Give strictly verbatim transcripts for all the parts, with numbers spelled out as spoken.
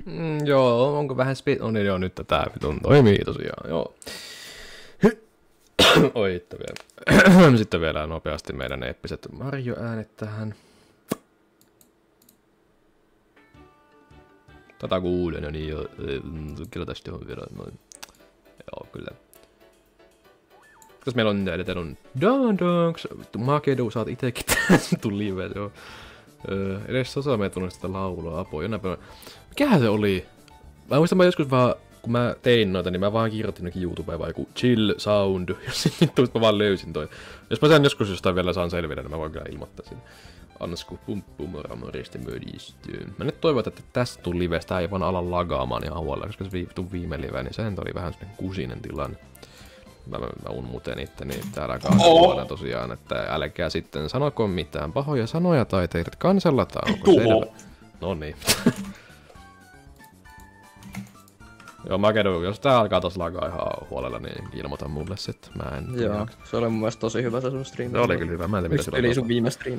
Mm, joo, onko vähän speed... No niin joo, nyt tää vitun toimii tosiaan, joo. Oi, sitten vielä. Sitten vielä nopeasti meidän eeppiset Mario-äänet tähän. Tätä kuulen jo niin jo. Kyllä tästä on vielä noin. Joo, kyllä. Koska meillä on näitä, teillä on Don Donks. Vittu, Makedu, sä oot itekin tässä live, joo. Öö, edes osa me tunne sitä laulua, apua, jonain päivänä. Mikähän se oli? Mä muistan, mä joskus vaan, kun mä tein noita, niin mä vaan kirjoitin jokin YouTubeen vai joku chill sound, ja sitten mä vaan löysin toi. Jos mä sen joskus jostain vielä saan selvitä, niin mä voin kyllä ilmoittaa sen. Ansku pumppu moramoristi mödistyy. Mä nyt toivon, että tästä tuli livestä ei vaan ala lagaamaan ihan huolella, koska se vittu viime live, niin sen oli vähän semmonen kusinen tilanne. Mä, mä, mä unmuten itteni täällä kahdella tosiaan, että älkää sitten sanoko mitään pahoja sanoja tai teidät kansellataan, onko selvä? Noniin. Joo, Makedu, jos tää alkaa tos lagaa ihan huolella, niin ilmoita mulle sit. Mä en... Joo, jaksa. Se oli mun mielestä tosi hyvä se sun striimi. Se oli kyllä hyvä, mä en tiedä mitä sillä on. Eli sun viime striimi.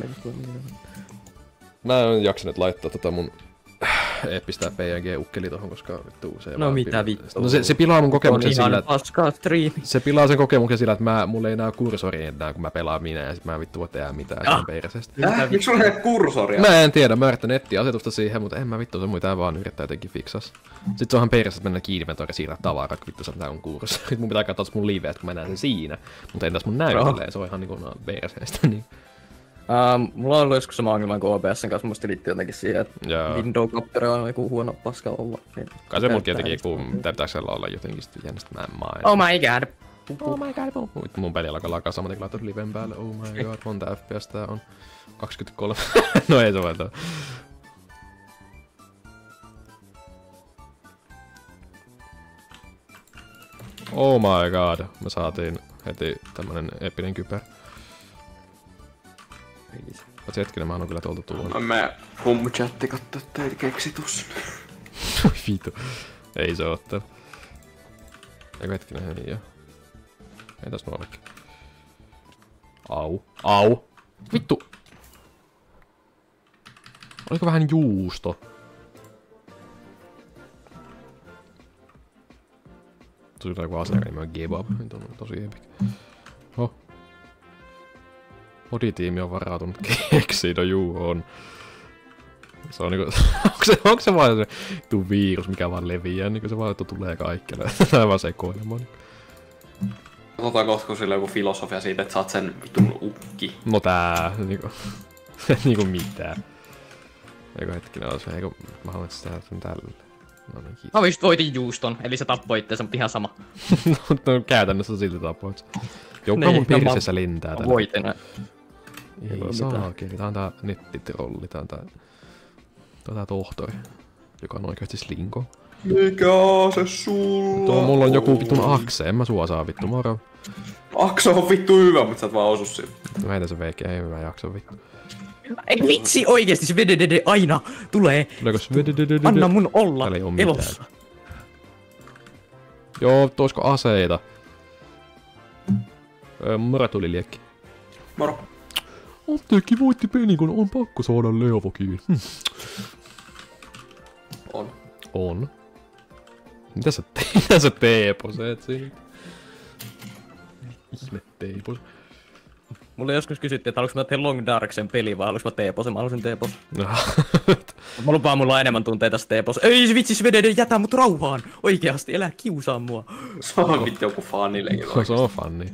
Mä en jaksanut laittaa tota mun eeppistä P N G-ukkeli tohon, koska vittu se... No mitä vittu? No se, se pilaa mun kokemuksen sillä, että... paskaa striimi. Se pilaa sen kokemuksen sillä, että mä, mulla ei näy kursori enää, kun mä pelaan minä, ja sit mä en vittu voi tehdä mitään sen perseestä. Äh, miksi sulla ei ole kursoria? Mä en tiedä, mä yritän etsiä asetusta siihen, mutta en mä vittu, se muita vaan yrittää jotenkin fiksas. Sitten se onhan persestä, että mennään kiinventoon ja siirrää tavaraa, kun vittu se on kursori. Mun pitää katsoa mun liveet, kun mä näen sen siinä. Mutta entäs mun näyttelee, se on ihan niinku perseestä, niin... Uh, mulla on ollut joskus sama ongelma kuin O B S:n kanssa, musta liittyy jotenkin siihen, että Windows-kapperi on joku huono paska olla. Niin kai se mulkin jotenkin, kun pitääkö siellä olla jotenkin sitten jännästi, mä en main. Oh my god! Oh my god! Vittu mun peli alkaa lakaa samaten, kun laittaa liven päälle. Oh my god, monta F P S tää on? kaksikymmentäkolme. No ei se vaan tää. Oh my god, me saatiin heti tämmönen epinen kypär. Oot hetkinen, mä annan kyllä tuolta tuolla. Mä hum-chatti kattoo, että ei keksi tossa. Oi vitu. Ei se ottaa. Eikö hetkinen, hei joo. Ei tässä nuo olekin. Au. Au. Vittu. Oliko vähän juusto? Tuli joku asia, niin mä give up. Nyt on tosi epic. Oh. Moditiimi on varautunut keksiin, no juu on. Se on niinku, onko se, onko se vaan se tuu virus, mikä vaan leviää, niinku se vaan tulee kaikkelle. Tää vaan sekoilemaan. Katsotaan kohta, kun sillä on joku filosofia siitä, että saat sen vitun ukki. No tää, niinku, niinku mitään. Eikö hetkinen ole se, eikö, mä haluan, että sitä sen tälle. No niin, kiitos. Mä just voitin juuston, eli se tappoi itteensä, mutta ihan sama. No käytännössä silti tappoit. Joka mun pirsessä lentää tänne. Voitin. Ei saakeli, tää on tää nettitrolli, tää on tää... Tää on tää tohtori, joka on oikeesti slinko. Mikä ase sulla? Tuo mulla on joku vittun akse, en mä sua saa vittu, moro. Akse on vittu hyvä, mutta sä et vaan osu sille. No heitä se veikki, ei mä jaksa vittu. Ei vitsi, oikeesti se vededede aina tulee. Tuleeko se vededede? Anna mun olla elossa. Joo, toisko aseita? Öö, moro tuli liekki. Moro. Apteekki voitti penikon, on pakko saada Leavokiin. Hm. On. On. Mitä sä, te- mitä sä teeposeet siinä? Ihme teepos. Mulle joskus kysyttiin, että haluanko mä tehdä Long Darksen peli vai haluanko mä teeposen? Mä halusin teeposen. Mä lupaan, mulla on enemmän tunteita tästä teepos. Ei vitsi, Svedede, jätä mut rauhaan! Oikeasti, älä kiusaa mua. Se on vittu joku fanilekin. Se on fani.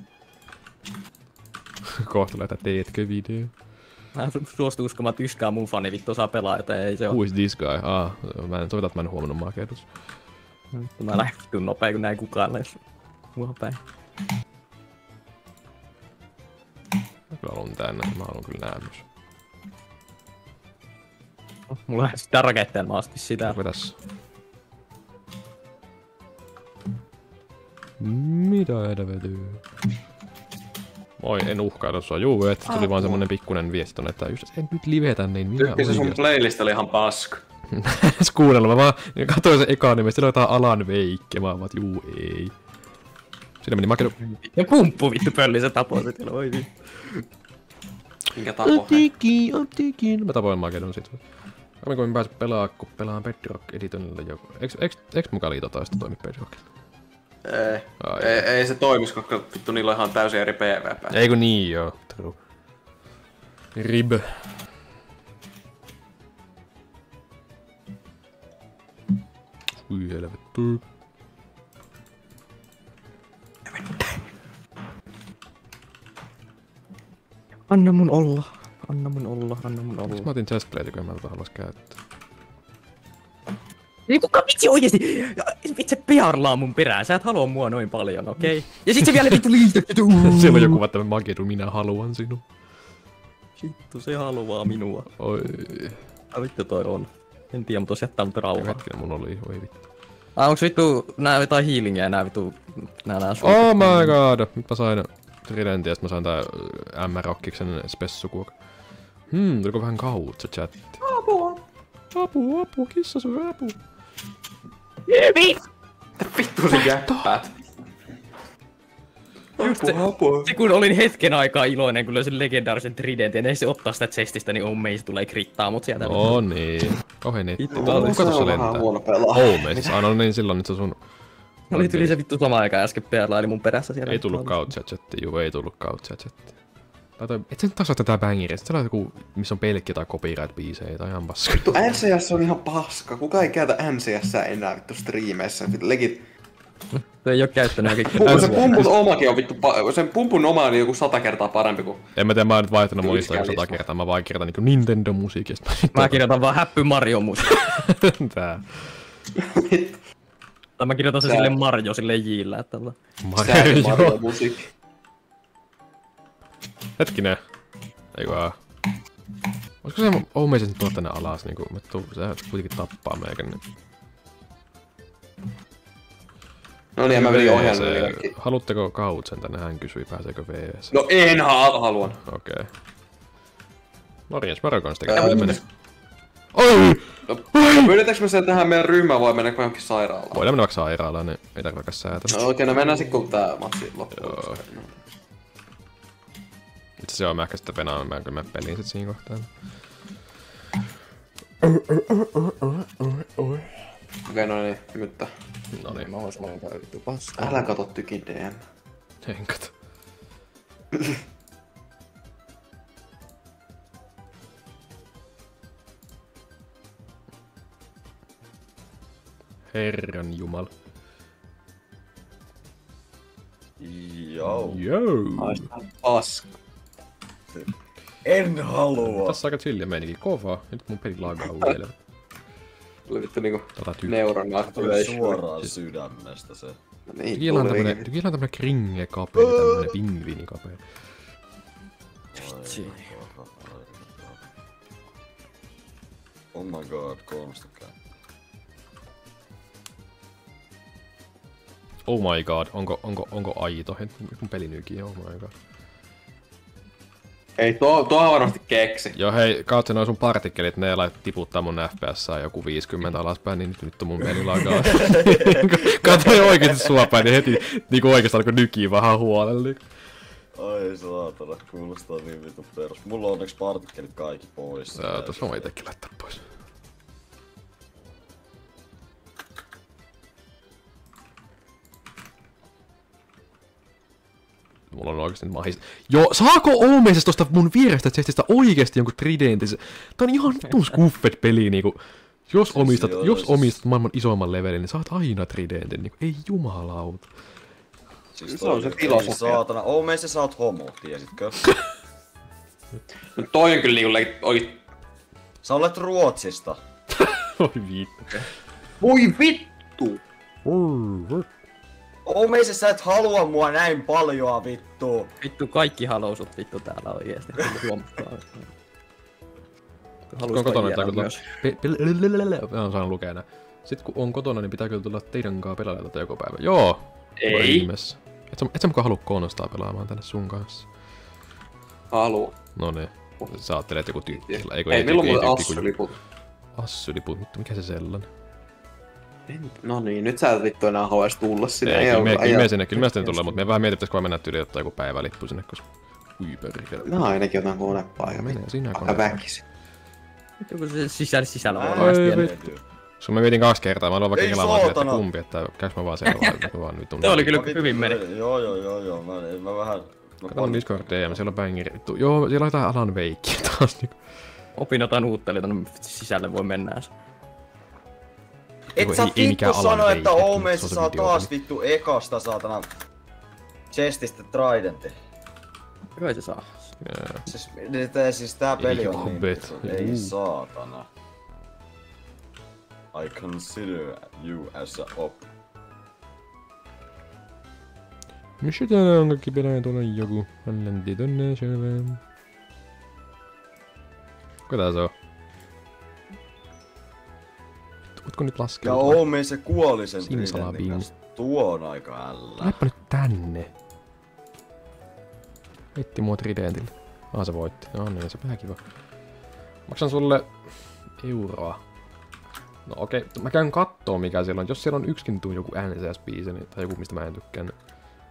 Kohta laita teetkö video? Mä en suostu uskomaan, että yksikään mun fani vittu saa pelaa, joten ei se oo. Who is this guy? Ah, mä en sovita, että mä en huomannut Makedus. Mä lähden vittu nopea, kun näin kukaan edes mua päin. Mä kyllä haluun tänne, mä haluun kyllä nää myös. Mulla on sitä raketteen maasti sitä. Vetäs. Mitä helvetyy? Moi, en uhkailla sua. Juu, että tuli vaan semmonen pikkunen viesti tonne, että just en nyt livetä niin minä Tykkäsin se sun playlist oli ihan paska. Ees kuunnella, mä vaan katsoin sen ekaan nimestä, siellä on jotain Alan Veikki, mä vaan, juu ei. Siinä meni Makedu. Ja pumppu vittu pölli, se tapoi sit, oi vittu. Minkä tapo? Apteekki, apteekki. Mä tapoin Makedun sit. Harmi kun en pääse pelaa, kun pelaan Bedrock Editonilla joku. Eiks, eiks, eiks mukaan liitotaista toimi Bedrockilla? Ei. Ei, ei se toimis, koska vittu niillä on ihan täysin eri P V P. Eiku niin joo, true. Rib. Ui helvettu. Anna mun olla. Anna mun olla, anna mun olla. Miksi mä otin chestplate, kun en mä tätä halus käyttää? Ei kuka vitsi oikeesti! Vitsi pearlaa mun perään, sä et halua mua noin paljon, okei? Okay? Ja sit se vielä vittu liitetty! Siellä on joku vatta Magedu, minä haluan sinun. Vittu, se haluaa minua. Oi. Ai vittu toi on. En tiedä, mutta se jättää mut rauhaan. Hetkinen mun oli, oi vittu. Ah, onks vittu nää jotain healingia ja nää vittu... Nää nää sun... Oh my god! Nyt mä sain Tridentin ja sit mä sain tää M-Rockiksen spessukuok. Hmm, tuliko vähän kautsa chatti? Apua! Apu, apu, kissa sun apu. Hyvin! Vittu se jäppäät. Just se, se, kun olin hetken aikaa iloinen, kun löysin legendaarisen tridentin, ja se ottaa sitä chestistä, niin Omeis tulee krittaa mut sieltä. No niin. Kauhean netti. Vittu, Kuka tossa vähän lentää? huono pelaa. Omeis. Ah no niin, silloin nyt se sun... Oli tuli se vittu sama aika äsken pearlaili mun perässä siellä. Ei tullut kautsia chatti, juu ei tullut kautsia chatti. Laitoin, et sä nyt taas ottaa tää bangeri, sit sä laitat joku, missä on pelkkiä tai copyright-biisejä tai ihan paska. Vittu N C S on ihan paska. Kuka ei käytä N C S enää vittu striimeissä. Legit. Se ei oo käyttänyt oikein. Se pumpun omakin on vittu, sen pumpun oma on joku sata kertaa parempi kuin... En mä tiedä, mä oon nyt vaihtanut muista joku sata kertaa, mä vaan kirjoitan niinku Nintendo-musiikista. Mä kirjoitan vaan Happy Mario musiikki. Tää. Tai mä kirjoitan se Tää. silleen Mario, silleen Jillä, että tällä. Mario, Mario musiikki. Hetkinen. Eiku aa. Olisiko se Omeisen nyt tuoda tänne alas niinku, me tuu, se kuitenkin tappaa meikä niin. No niin, mä vedin ohjelmille kaikki. Haluatteko kautsen tänne? Hän kysyi, pääseekö V S. No en ha haluan. Okei. Okay. Morjens, Maro kanssa tekee, miten menee? Oi! No, pyydetäänkö me sen tähän meidän ryhmään vai mennäänkö johonkin sairaalaan? Voidaan mennä vaikka sairaalaan, niin ei tarvitse säätää. No okei, no mennään sit kun tää matsi loppuu. Joo. Itse se on, mä ehkä sitten venaan, mä kyllä mä peliin sit siinä kohtaa. Okei, no niin, nyt. Noniin. Mä vois vaan käy vittu paskaa. Älä kato tykin D M. En kato. Herran jumala. Joo. Joo. Haista paska. En halua. Tässä aika chillia meininki. Kovaa. Nyt mun peli lagaa uudelleen. Tuli vittu niinku Tota tykkää. neuron Tuli activation. suoraan sydämestä se. No niin, Tykillä on tuli tämmönen, liikin. tykillä on tämmönen kringe kapeli, tämmönen pingviini kapeli. Vitsi. Oh my god, kolmesta kättä. Oh my god, onko, onko, onko aito? Hei, mun peli nykiin, oh my god. Ei, tuo, tuo on varmasti keksi. Joo hei, kautsen noin sun partikkelit, ne lait tiputtaa mun F P S joku viisikymmentä alaspäin, niin nyt, nyt on mun peli lagaa. Katsoin oikeesti sua päin, niin heti niinku oikeesti alkoi nykiin vähän huolella. Ai saatana, kuulostaa niin vitu perus. Mulla on onneksi partikkelit kaikki pois. Sä tossa on itekin laittaa pois. Mulla on oikeesti nyt mahis. Joo, saako Omeisesta tosta mun vierestä chestistä oikeesti jonkun tridentin? Tää on ihan vitun skuffet peli niinku. Jos Siis omistat, joo, jos siis- omistat maailman isoimman levelin, niin saat aina tridentin niinku. Ei jumalauta. Siis Se on se toi- filosofia. ei Saatana, oo meissä sä oot homo, tiesitkö? No toi on kyllä niinku legit oikein... Sä olet Ruotsista. Oi vittu. Voi vittu! Oo meissä sä et halua mua näin paljoa vittu. Vittu kaikki halousut vittu täällä oikeesti. Huomattaa. Kun on kotona, pitää kyllä tulla... On saanut lukea nää. Sitten kun on kotona, niin pitää kyllä tulla teidän kanssa pelailla tätä joku päivä. Joo! Ei. Ihmeessä. Et sä, et sä mukaan halua konostaa pelaamaan tänne sun kanssa. Haluu. Noniin. Sä ajattelet joku tyyppi. Ei, Ei, milloin muuten Assu-liput? Assu-liput? Vittu, mikä se sellainen? No niin, nyt sä et vittu enää haluais tulla sinne. Ei, kyllä ole me, kyllä ajat- me sinne, kyllä me sinne tulee, mutta me vähän mietittäis, kun me mennään tyyli ottaa joku päivälippu sinne, koska... Ui perkele. Mä ainakin otan konepaikan. Menee sinä Aika konepaikan. väkisin. Joku se sisällä sisällä Ää, varmasti. Ai vittu. Sun mä mietin kaksi kertaa, mä aloin vaikka Ei kelaamaan että saatana. kumpi, että käyks mä vaan siellä vai vaan vittu. Se oli kyllä Mä vittu- hyvin meni. Joo, joo, joo, joo. Mä, mä vähän... Mä Kato mun Discord D M, siellä on bangeri. Vittu, joo, siellä on jotain Alan Wakeä taas niinku. Opin jotain uutta, eli tonne sisälle voi mennä. Et Ei- sä ei mikään vittu Alan sano, että Wake, Omeissa se on saa idiootti. taas vittu ekasta saatana chestistä tridentin. Kai se saa. Siis, tää, siis tää peli on niin Hobbit. vittu, ei Juu. saatana. I consider you as a op. Missä täällä on kaikki pelaaja tuolla joku? Hän länti tonne selvä. Kuka tää se on? Ootko nyt Ja laskellut? Omeissa kuoli sen Simsalabim. tridentin kanssa. Tuo on aika ällä. Tulepa nyt tänne. Heitti mua tridentille. Ah, se voitti. No niin, se vähän kiva. Maksan sulle euroa. No okei, okay. Mä käyn kattoo mikä siellä on. Jos siellä on yksikin tuu joku N C S-biisi niin- tai joku mistä mä en tykkää. Niin...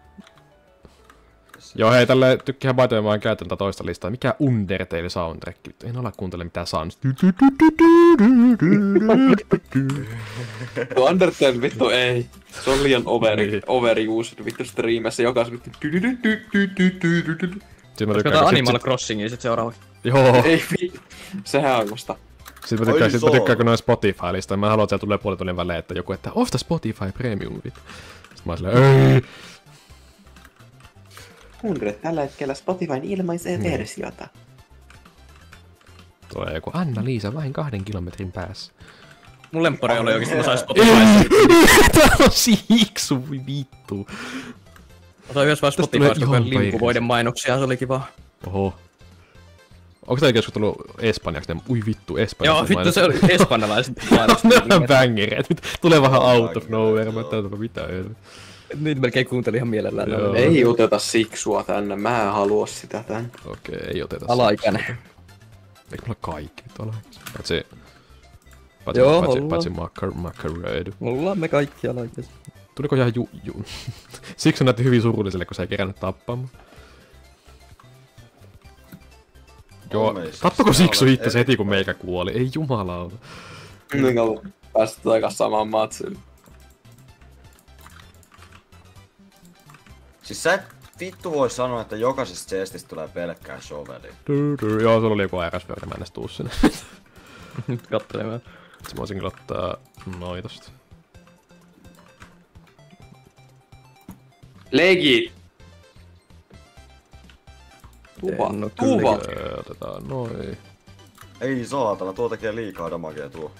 Joo hei, tälle tykkää baitoja vaan käytän tätä toista listaa. Mikä Undertale soundtrack? Vittu, en ala kuuntele mitään sounds. Tuo Undertale vittu ei. Se on liian overi, Niin. overused vittu striimissä. Jokas vittu. Sitten mä Katsotaan tykkään, Animal sit, Crossingia sit seuraavaksi. joo. Ei vittu. Sehän on musta. Sitten mä tykkään, Ai sit mä soo. tykkään kun noin Spotify-lista. Mä haluan, että siellä tulee puolen tunnin välein, että joku, että osta Spotify Premium. Vittu. Sitten mä oon silleen, ei. Kuuntelet tällä hetkellä Spotifyn ilmaiseen Niin. versiota. Tulee joku Anna-Liisa vain kahden kilometrin päässä. Mun lemppari oli oikeesti, mä sain Spotify. Tää on siiksu, vittu. Mä sain yhdessä vaiheessa Tästä tulee Spotifysta ihan kun limpuvoiden mainoksia, se oli kiva. Oho. Onko tää keskustelu espanjaksi? Ui vittu, espanjaksi. Joo, vittu se oli espanjalaiset mainokset. Ne on bangereet. Tulee vähän out of nowhere. Mä täytyy mitä ei. Niitä melkein kuuntelin ihan mielellään. Ne Joo. oli Ei oteta siksua tänne. Mä en halua sitä tänne. Okei, ei oteta. Alaikäinen. Eikö mulla kaikki tuolla? Paitsi... Paitsi, Joo, paitsi, ollaan. paitsi makkar, makkaroidu. Ollaan me kaikki alaikäisiä. Tuliko ihan ju... ju... Siksi näytti hyvin surulliselle, kun sä ei kerännyt tappaamaan. Joo, Omeissa. tappako Se Siksu on- itse heti kun meikä kuoli? Ei jumalauta. Niin kauan päästä takas samaan matsiin. Siis sä et vittu voi sanoa, että jokaisesta chestistä tulee pelkkää shoveli. Du, du. Joo, sulla oli joku A R S-verta, mä en edes tuu sinne. Nyt kattelemaan. Sitten mä voisin kyllä ottaa noin tosta. Legit! Tuva, En oo tuva! Öö, otetaan noin. Ei saatana, tuo tekee liikaa damagea tuo.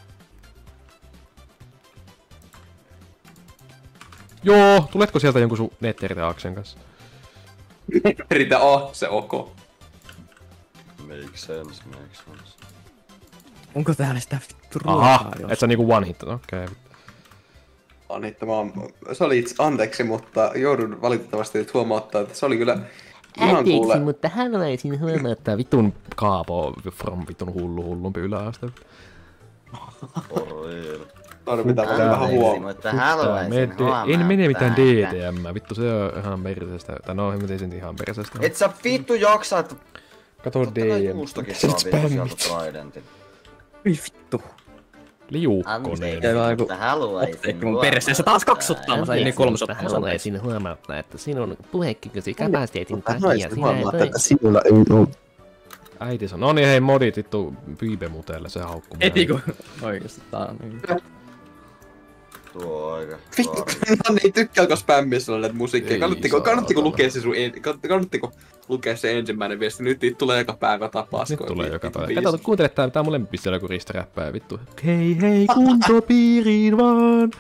Joo, tuletko sieltä jonkun sun netteritä-aksen kanssa? Ritä oh, se oko. Make sense, make sense. Onko täällä sitä vittu Aha, ruokaa jos? et sä niinku one hit, okei. Okay. Anittamaan. Se oli itse anteeksi, mutta joudun valitettavasti nyt huomauttaa, että se oli kyllä ihan kuule. mutta haluaisin huomauttaa vitun kaapo from vitun hullu hullumpi yläaste. For real. Sorry, pitää vähän huomata. mutta Me, en mene mitään D D M, vittu se on ihan perseestä. Tai no, en sen ihan perseestä. Et sä vittu jaksa, että Kato totta kai D M. juustokin saa vittu sieltä Spämmit. tridentin. Ei vittu. Liukkonen. Täällä on joku apteekki mun perseessä taas kaksuttaa, mä sain niin kolmasottaa. Haluaisin huomauttaa, että sinun puhekykysi kapasiteetin takia Haluaisin sinä et huomauttaa, voi... että sinulla ei ole. Äiti sanoo, no niin hei modit vittu Pyype-mutelle, se haukkuu. Heti kun oikeesti tää on niin. Tuo on aika Vittu, karmi. mä niin tykkääkö spämmissä näitä musiikkia? Ei Kannattiko, kannattiko saatana. lukea se sun, en, kannatti- kannattiko lukea se ensimmäinen viesti? Nyt niitä tulee joka päivä tapaas. Nyt tulee joka päivä. Kato, Kato, kuuntele tää, tää on mun lempipiste joku ristiräppää vittu. Hei hei kuntopiiriin vaan.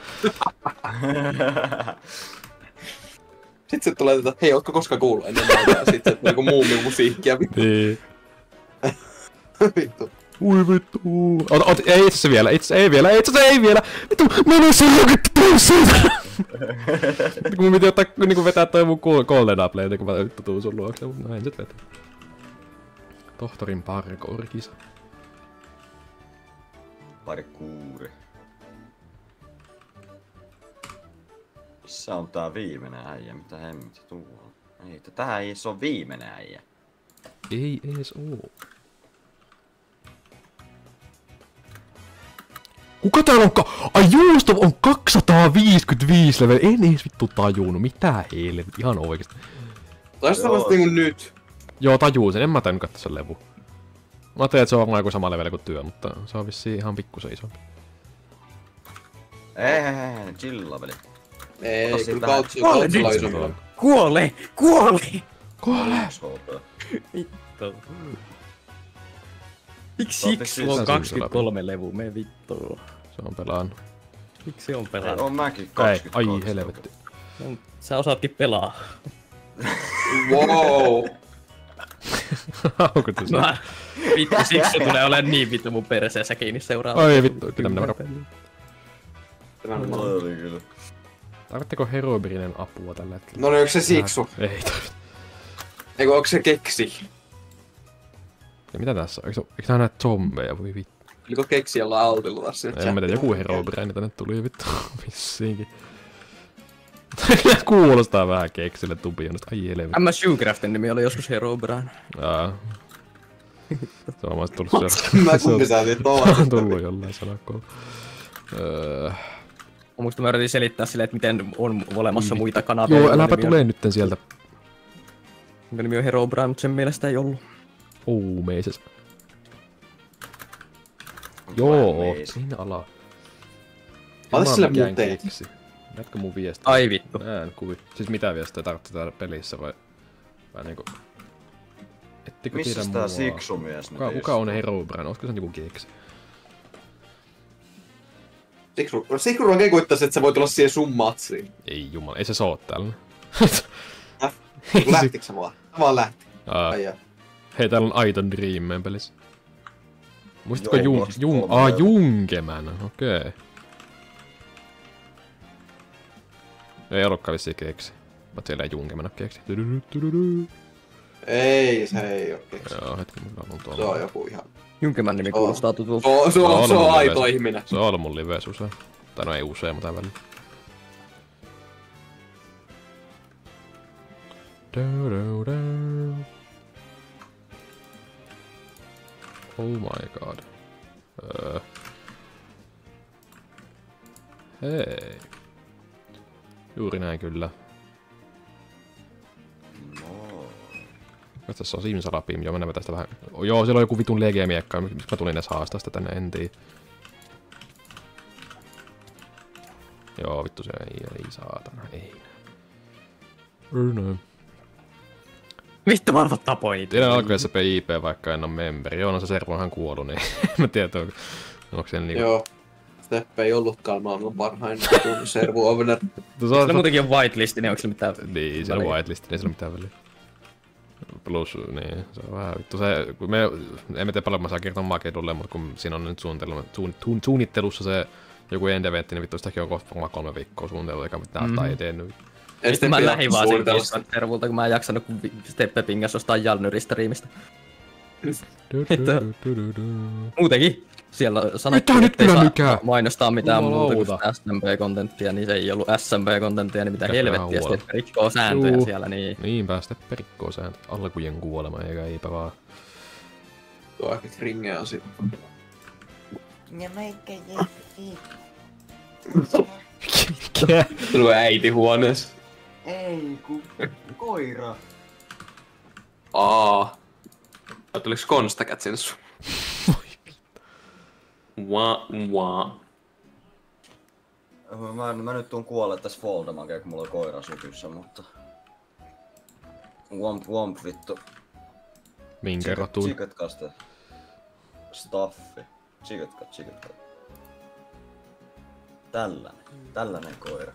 Sitten se tulee tätä, hei, ootko koskaan kuullut ennen näitä? Ja sit se tulee joku muu musiikkia. Niin. Vittu. Ui vittu. Ota, ota, ei itse vielä, itse ei vielä, itse ei vielä. Vittu, mene se jokit pois siitä. Kun mun piti ottaa, niinku vetää toi mun golden appleita, kun mä vittu tuun sun luokse, mutta no en sit vetä. Tohtorin parkourkisa. Pari kuuri. Missä on tää viimeinen äijä? Mitä hemmetti tuo? Ei, tää ei se on viimeinen äijä. Ei ees oo. Kuka täällä on ka- Ai Juusto on kaksisataaviisikymmentäviisi level. En ees vittu tajunnut. Mitä heille? Ihan oikeesti. Taisi olla niinku nyt. Joo, tajuu sen. En mä tajunnut katsoa sen levu. Mä ajattelin, että se on varmaan joku sama level kuin työ, mutta se on vissiin ihan pikkusen isompi. Ei, ei, ei, chillaa veli. Ei, Ota kyllä siitä Kautsilla vähän- Kautsilla on Nyt- isompi. Kuole! Kuole! Kuole! H P. Vittu. Miksi Saatte siksi siis on sen kaksikymmentäkolme levu? Me vittu. Se on pelannut. Miksi on Ei, pelannut? on mäkin Ei, kaksikymmentäkaksi. ai helvetti. No, sä osaatkin pelaa. Wow. Onko se? Mä, vittu, siksi se tulee olemaan niin vittu mun perseessä kiinni seuraava. Ai vittu, pitää mennä varo. Toi oli kyllä. Tarvitteko Herobrinen apua tällä hetkellä? No niin, onko se Siksu? Ei tarvitse. Eikö onko se Keksi? Ja mitä tässä on? Eikö, eikö tää näitä zombeja? Voi vittu. Oliko Keksi jollain altilla tässä nyt? En mä tiedä, joku Herobrine tänne tuli vittu. Vissiinkin. Kuulostaa vähän Keksille tupionista. Ai helvetti. M S Shoecraftin nimi oli joskus Herobrine. Aa. Se on vaan tullut sieltä. Mä kumpi sä otit tuolla. Se on tullut jollain sanakolla. Öö. Muista mä yritin selittää silleen, että miten on olemassa muita kanavia. Joo, joiden äläpä nimi on- tulee nytten sieltä. Jonka nimi on Herobrine, mutta sen mielestä ei ollut. Oumeises. Joo, Meis. sinne ala. Ota Jumala, sille mikään muuten. keksi. Näetkö mun viestiä? Ai vittu. Näen kuvi. Siis mitä viestiä tarvitsee täällä pelissä vai? Vai niinku... Ettekö tiedä Missäs mua? tää Siksu-mies nyt Kuka, kuka on Herobrine? Olisiko se joku keksi? Siksu, Siksu oikein kuittaisi, että sä voit olla siihen sun matsiin. Ei jumala, ei se soo täällä. Häh? Lähtikö sä vaan? Mä vaan lähti. Aa, Ai jaa. hei, täällä on Aiton Dream meidän pelissä. Muistatko Joo, Jung... vasta Jung... kolme Aa, levyä. Junkemän, okei. Okay. Ei ollutkaan vissiin keksi. Mä siellä ei Junkemän oo keksi. Tududu, tududu. Ei, se ei oo Keksi. Joo, hetki, mä on Se tuolla. on joku ihan... Junkemän nimi Oh. kuulostaa tutulta. Se on, se Se on on, se mun on aito live. ihminen. Se on ollut mun lives usein. Tai no ei usein, mutta välillä. Du-du-du. Oh my god. Öö. Hei. Juuri näin kyllä. No. Kas tässä on Simsalapim, joo mennään tästä vähän. Joo, siellä on joku vitun legemiekka, miksi mä tulin edes haastaa sitä tänne, en tiedä. Joo, vittu se ei, ei saatana, ei. No. Vittu mä arvat tapoin niitä. Tiedän alkuun S P I P, vaikka en oo memberi. Joo, no se servo on ihan kuollut, niin en mä tiedä, onko, onko siellä niinku... Joo. Steppe ei ollutkaan maailman parhain servu opener. Se Se on, muutenkin on whitelist, niin onko se mitään... niin, se on väliä? whitelist, niin ei sillä ole mitään väliä. Plus, niin, se on vähän vittu se, kun me, en mä tiedä paljon mä saan kertoa Makedulle, mutta kun siinä on nyt suunnitelma, suun, suun, suunnittelussa se joku end-eventti, niin vittu sitäkin on kohta varmaan kolme viikkoa suunniteltu, eikä mitään Mhm. mm. tai edennyt. Sitten mä lähdin vaan siitä servulta, kun mä en jaksanut, kun Steppe pingas ostaa Jalnyristä riimistä. Muutenkin. Siellä sanottiin, Mitä nyt ettei kyllä saa mikään? mainostaa mitään muuta kuin Jumalauta. S M P-kontenttia, niin se ei ollut S M P-kontenttia, niin mitä Mikä helvettiä, vähän sitten rikkoo sääntöjä Juu. siellä, niin... Niinpä, sitten perikkoo sääntö. Alkujen kuolema, eikä eipä vaan. Tuo ehkä kringeä asia. Ja moikka Jeppi. Mikä? Tulee äiti huoneessa. Ei, ku... koira. Aa. Tuliko Konstacat sinne sun? Wa, wa. Mä, mä nyt tuun kuolle tässä Foldamakeen, kun mulla on koira sykyssä, mutta... Womp womp vittu. Minkä rotuun? Tsikatkaa sitä. Staffi. Tsikatkaa, tsikatkaa. Tällainen. Tällainen koira.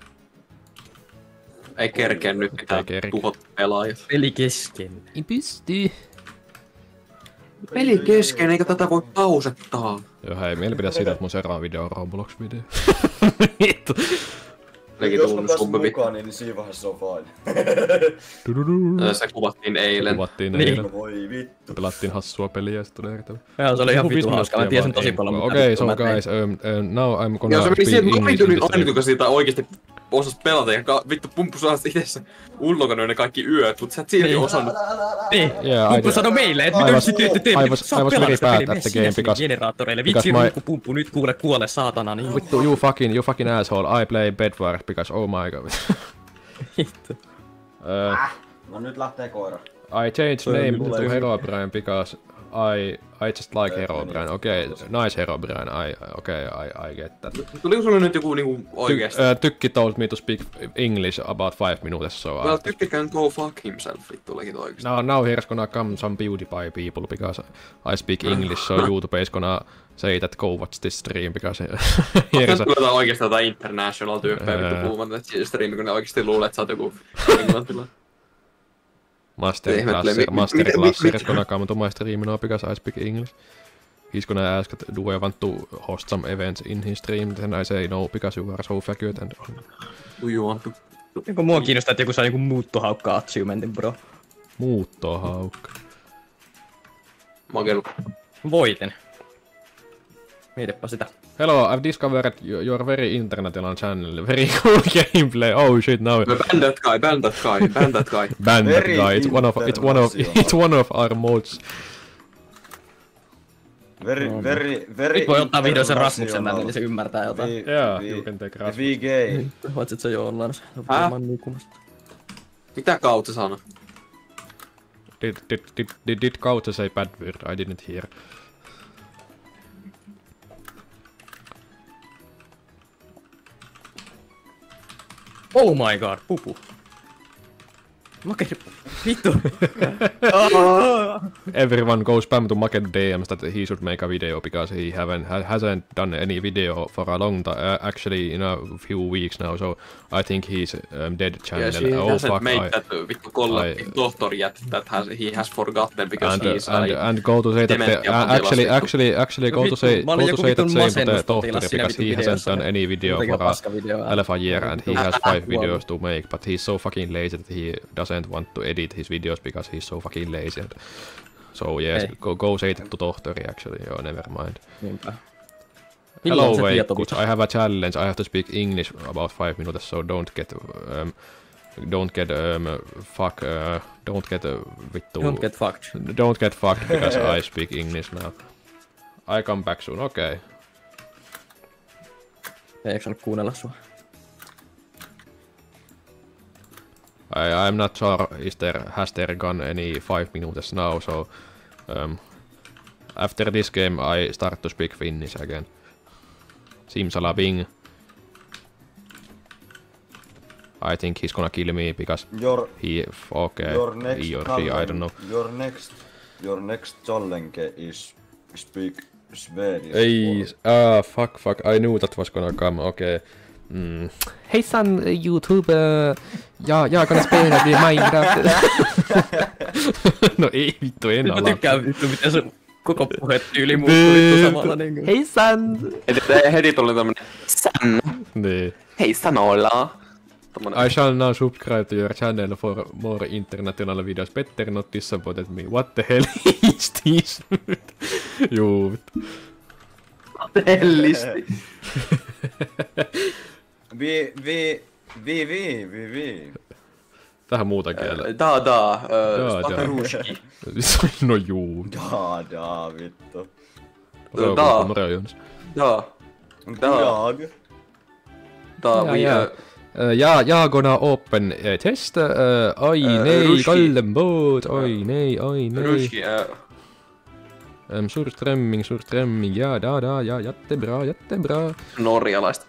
Ei kerkeä nyt pitää Ei kerkeä. tuhot pelaajat. Peli kesken. Ei pysty. Peli kesken, eikä tätä voi pausettaa. Joo, hei, mielipide siitä, että mun seuraava video on Roblox-video. Vittu. Nekin Jos mä tullut pääsen subbi. mukaan, niin siinä vaiheessa se on fine. Dududu. Se kuvattiin eilen. Kuvattiin Niin. eilen. Voi vittu. Pelattiin hassua peliä ja sitten tuli erittäin. Joo, se oli ihan Joku vitu viisi hauska, mä minuuttia tiesin vaan tosi paljon. info. mitä Okay, vittua so mä tein. guys, um, uh, now I'm gonna Joo, se meni speak siihen English kahden in tunnin this ainut, joka siitä oikeesti osas pelata ja ka- vittu Pumppu saa itse ulkona ne kaikki yöt, mut sä et silti osannut. Niin, Yeah, Pumppu sanoi meille, että mitä nyt te teette, I was- saa I was pelata very sitä bad peliä, at the sinä game sinne because- generaattoreille. because Vitsi my- ruukku Pumppu, nyt kuule kuole saatana, niin Vittu, you fucking, you fucking asshole. I play Bedwars because oh my god. vittu. uh, No nyt lähtee koira. I changed name mulle to yhden. Herobrine because I I just like Herobrine. Okay, nice Herobrine. I okay, I I get that. Tuliko sulle nyt joku niinku Ty- oikeesti? uh, Tykki told me to speak English about five minutes, so Well, I... Tykki can go fuck himself, vittu tulikin oikeesti. Now, now here's gonna come some PewDiePie people because I speak English, so YouTube is gonna say that go watch this stream because here's Tässä a... tulee oikeesti jotain international tyyppejä vittu Ää. puhumaan tästä streamia, kun ne oikeesti luulee, että sä oot joku englantilainen. Masterclass, Ihmettelen, mi- masterclass mi- mi- is gonna come to my stream now because I speak English. He's gonna ask, do I want to host some events in his stream? Then I say no because you are so faggot and... Do you want to? Niinku mua kiinnostaa, että joku saa joku muuttohaukka achievementin, bro. Muuttohaukka. Makelu. Voitin. Mietipä sitä. Hello, I've discovered you- your very international channel. Very cool gameplay. Oh shit, now... Ban that guy, ban that guy, ban that guy. Ban that Very guy. It's one of it's one of international. it's one of our mods. Very, very, very Nyt voi ottaa vihdoin sen Rasmuksen international. tänne, niin se ymmärtää jotain. Vi- Yeah, vi- you can take Rasmus. Vi gay. Voit se jo ollaan. Hä? Mä oon nukumassa. Mitä kautta sana? Did did did did, did Kautsa say bad word? I didn't hear. Oh my god, pupu. Makeri, vittu. Everyone go spam to Market D Ms that he should make a video because he haven't ha- hasn't done any video for a long time. Uh, actually, in a few weeks now. So I think he's um, dead channel. Yeah, she oh hasn't fuck! made I, that uh, vittu collective I- doctor yet that has, he has forgotten because and, he is and, like... and go to say that the, dementia uh, actually potilas, actually actually go to Vittu, say mä olin go to joku say that vitun same to the masennuspotilas doctor siinä because he vitun hasn't videossa. done any video Jotenkin for a paskavideo. half a year and he has five Kuollut. videos to make, but he's so fucking lazy that he doesn't want to edit his videos because he's so fucking lazy. And so yes, Ei. go, go say that to tohtori actually. Oh, never mind. Niinpä. Hello, Milloin se Veikkus. tietovuus? I have a challenge. I have to speak English about five minutes, so don't get um, don't get um, fuck. Uh, don't get uh, vittu. Don't get fucked. Don't get fucked because I speak English now. I come back soon. Okay. Ei jaksanut kuunnella sua. I I'm not sure is there has there gone any five minutes now. So um, after this game I start to speak Finnish again. Simsalabing. I think he's gonna kill me because Your, he okay your next he or she I don't know. Your next, your next challenge is speak Swedish. Ei, ah fuck fuck I knew that was gonna come. Okay. Mm. Hejsan YouTube, jag, jag kan spela vid Minecraft. No ei vittu en Nyt mä ala. tykkään vittu, miten sun koko puhetyyli muuttuu vittu samalla niinku. Hejsan! Heti, heti tuli tämmönen Sanna. Niin. Hei Sanola. Tommonen. I shall now subscribe to your channel for more international videos. Better not disappointed me. What the hell is this? Juu. Hellisti. Vi, vi, vi, vi, vi, vi. Tähän muuta kieltä. Da, da. Da, da. Spateruski. No juu. Da, da, vittu. Da. Morjons. Da. Da. Jag. Da. Ja, We, ja. uh, Uh, ja, jag gonna open uh, test. Uh, oj Äh, nej, Ruski. Gallenbåt. Oj nej, oj nej. Ruski. Uh, Um, surströmming, surströmming. Ja, da, da, ja, jättebra, jättebra. norjalaista.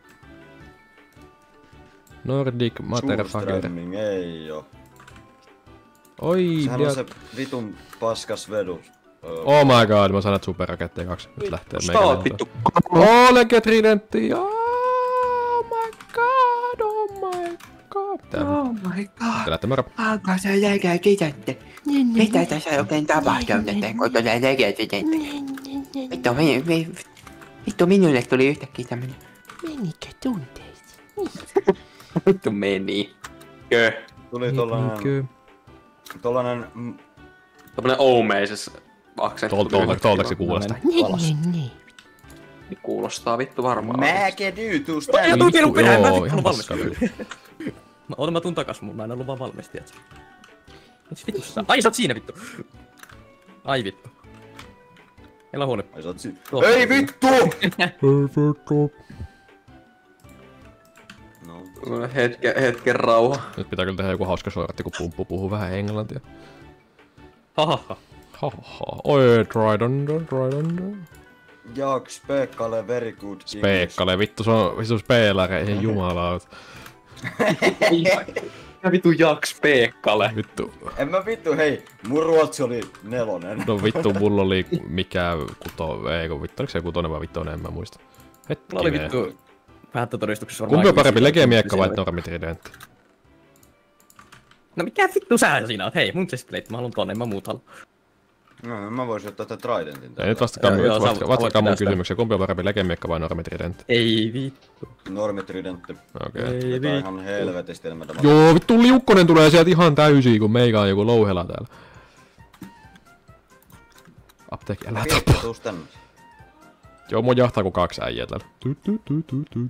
Nordic motherfucker. Surströmming ei oo. Oi, Sehän ja... on se vitun paskas vedus. Oh my god, mä sanon superraketteja kaksi. Nyt lähtee Staat vittu. Ole tridentti. Oh my god, oh my god. Tää Oh my god. lähtee moro. Alkaa se näkee kitätte. Mitä tässä oikein tapahtuu tätä, kun tulee näkee kitätte? Vittu, mi, mi, vittu, minulle tuli yhtäkkiä tämmönen. Menikö tunteisiin? Vittu meni. Kö. Tuli tollanen, Niinkö? tollanen, mm, Tämmönen oumeises aksentti. Tol- tolta- Toltaksi kuulostaa. Niin, niin, niin. Kuulostaa vittu varmaan. Mäke dyytuus Ja täällä. tuu tiedon perään, mä en Joo, vittu ihan ollut valmis. paskaveli. Mä otan mä tuun takas, mun mä en ollut vaan valmis, tiiätkö? Miks vittu sä? Ai sä oot siinä vittu! Ai vittu. Meillä on huone. Ai sä oot si- Tuossa. Ei vittu! Perfecto. No, Hetken, hetken rauha. Nyt pitää kyllä tehdä joku hauska sortti, kun Pumppu puhuu vähän englantia. Hahaha. Haha. Oi, Trident, Trident. Jak Spekkale very good. Spekkale, vittu se on vittu speelare, ei jumalauta. Ja vittu Jaks Peekkale. Vittu. En mä vittu, hei, mun ruotsi oli nelonen. No vittu, mulla oli mikä kuto, ei kun vittu, oliko se kutonen vai vittonen, en mä muista. Mulla oli Hetkinen. vittu päättötodistuksessa varmaan... Kumpi on parempi, kysytty, legemiekka vai kysytty. normitridentti? No mikä vittu sä siinä oot? Hei, mun chestplate, mä haluun tonne, en mä muut halua. No, mä voisin ottaa tätä Tridentin. Ei nyt vastakaa Joo, nyt joo, vasta- sä vastatkaa mun voit tästä. kysymykseen, kumpi on parempi, legemiekka vai normitridentti? Ei vittu. Normitridentti. Okei. Ei Jotain vittu. ihan helvetisti enemmän tämä. Joo, vittu liukkonen tulee sieltä ihan täysin, kun meikä on joku louhela täällä. Apteekki, älä Vittu, tapa. tuus tänne. Joo, mua jahtaa kuin kaksi äijää täällä. Tu, tu, tu, tu, tu.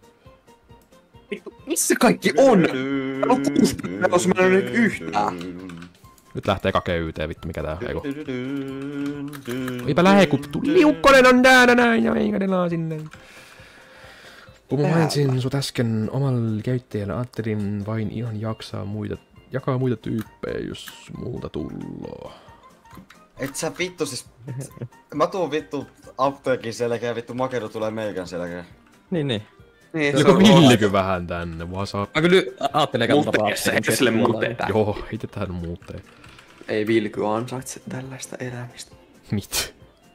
Missä kaikki on? Täällä on kuusi jos mä en ole nyt yhtään. Nyt lähtee kakee yhteen, vittu mikä tää on, eiku. Eipä lähe, kun vittu liukkonen on täällä näin ja meikä delaa sinne. Kun mä mainitsin sut äsken omalle käyttäjälle, ajattelin vain ihan jaksaa muita, jakaa muita tyyppejä, jos multa tulloo. Et sä vittu siis... Mä tuun vittu apteekin selkeä, vittu Makedo tulee meikän selkeä. Niin, niin. Niin, se Joku on villikö vähän tänne, WhatsApp. Mä kyllä ajattelin katsotaan Muutteessa, eikö sille muutteita? Joo, heitetään muutteen. Ei Vilky ansaitse tällaista elämistä. Mit?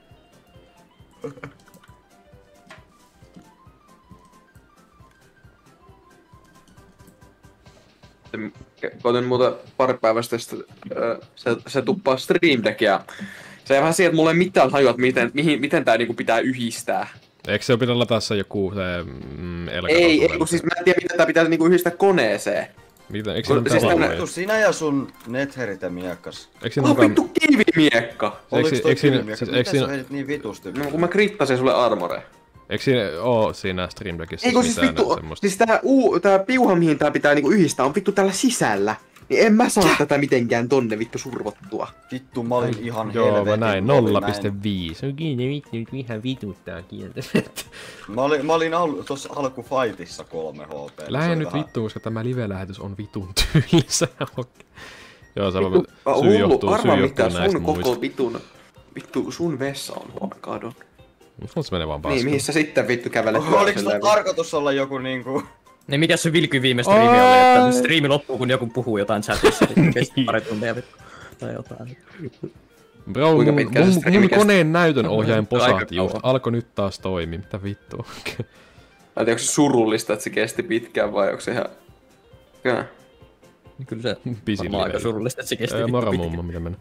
Koitin muuten pari päivästä sitten, äh, se, se tuppaa Stream Deckia. Se ei vähän siihen, että mulla ei mitään hajua, että miten, mihin, miten tää niinku pitää yhdistää. Eikö se pitää lattaa se joku se mm, elkä? Ei, ei, kun siis mä en tiedä, miten tää pitää niinku yhdistää koneeseen. Miten, eikö Kun- siinä siis mitään tämmönen- valoja? Vittu sinä ja sun netheritä miekkas. Eikö siinä Oh, mukaan... vittu kivimiekka! Oliks Eikö- toi eikö siinä- kivimiekka? siis eikö Mitä siinä- sä heidät niin vitusti? No, kun mä krittasin sulle armore. Eikö siinä oo siinä Stream Deckissä Ei kun siis mitään vittu, semmoista? siis tää, uu, tää piuha mihin tää pitää niinku yhdistää on vittu täällä sisällä. Niin en mä saa tätä mitenkään tonne vittu survottua. Vittu mä olin ihan Joo, mä helvetin näin, lovi, nolla näin. pilkku viisi. No kiinni vittu, nyt ihan vituttaa kieltä. Mä olin, mä olin al, tossa alkufightissa kolme H P. Lähde nyt vittu, koska tämä live-lähetys on vitun tylsä. Joo, se Vittu, on syy johtuu, arvaa syy mitä johtuu näistä sun koko muista. vitun, vittu sun vessa on tuolla kadon. Musta se menee vaan paskaan. Niin, mihin sä sitten vittu kävelet? Oliks sulla tarkoitus olla joku niinku... Niin mikä se Vilky viime striimi oli, että striimi loppuu kun joku puhuu jotain chatissa, niin kesti pari tuntia vittu. Tai jotain. Bro, Kuinka mun, pitkään se mun, striimi mun kesti? koneen näytön ohjain Aika posahti just. kauan. Alkoi nyt taas toimia. Mitä vittua? Mä en tiedä, onko se surullista, että se kesti pitkään vai onko se ihan... Kyllä. Kyllä se Pisin varmaan aika live. surullista, että se kesti Ei, vittu moro pitkään. mummo, mitä mennä.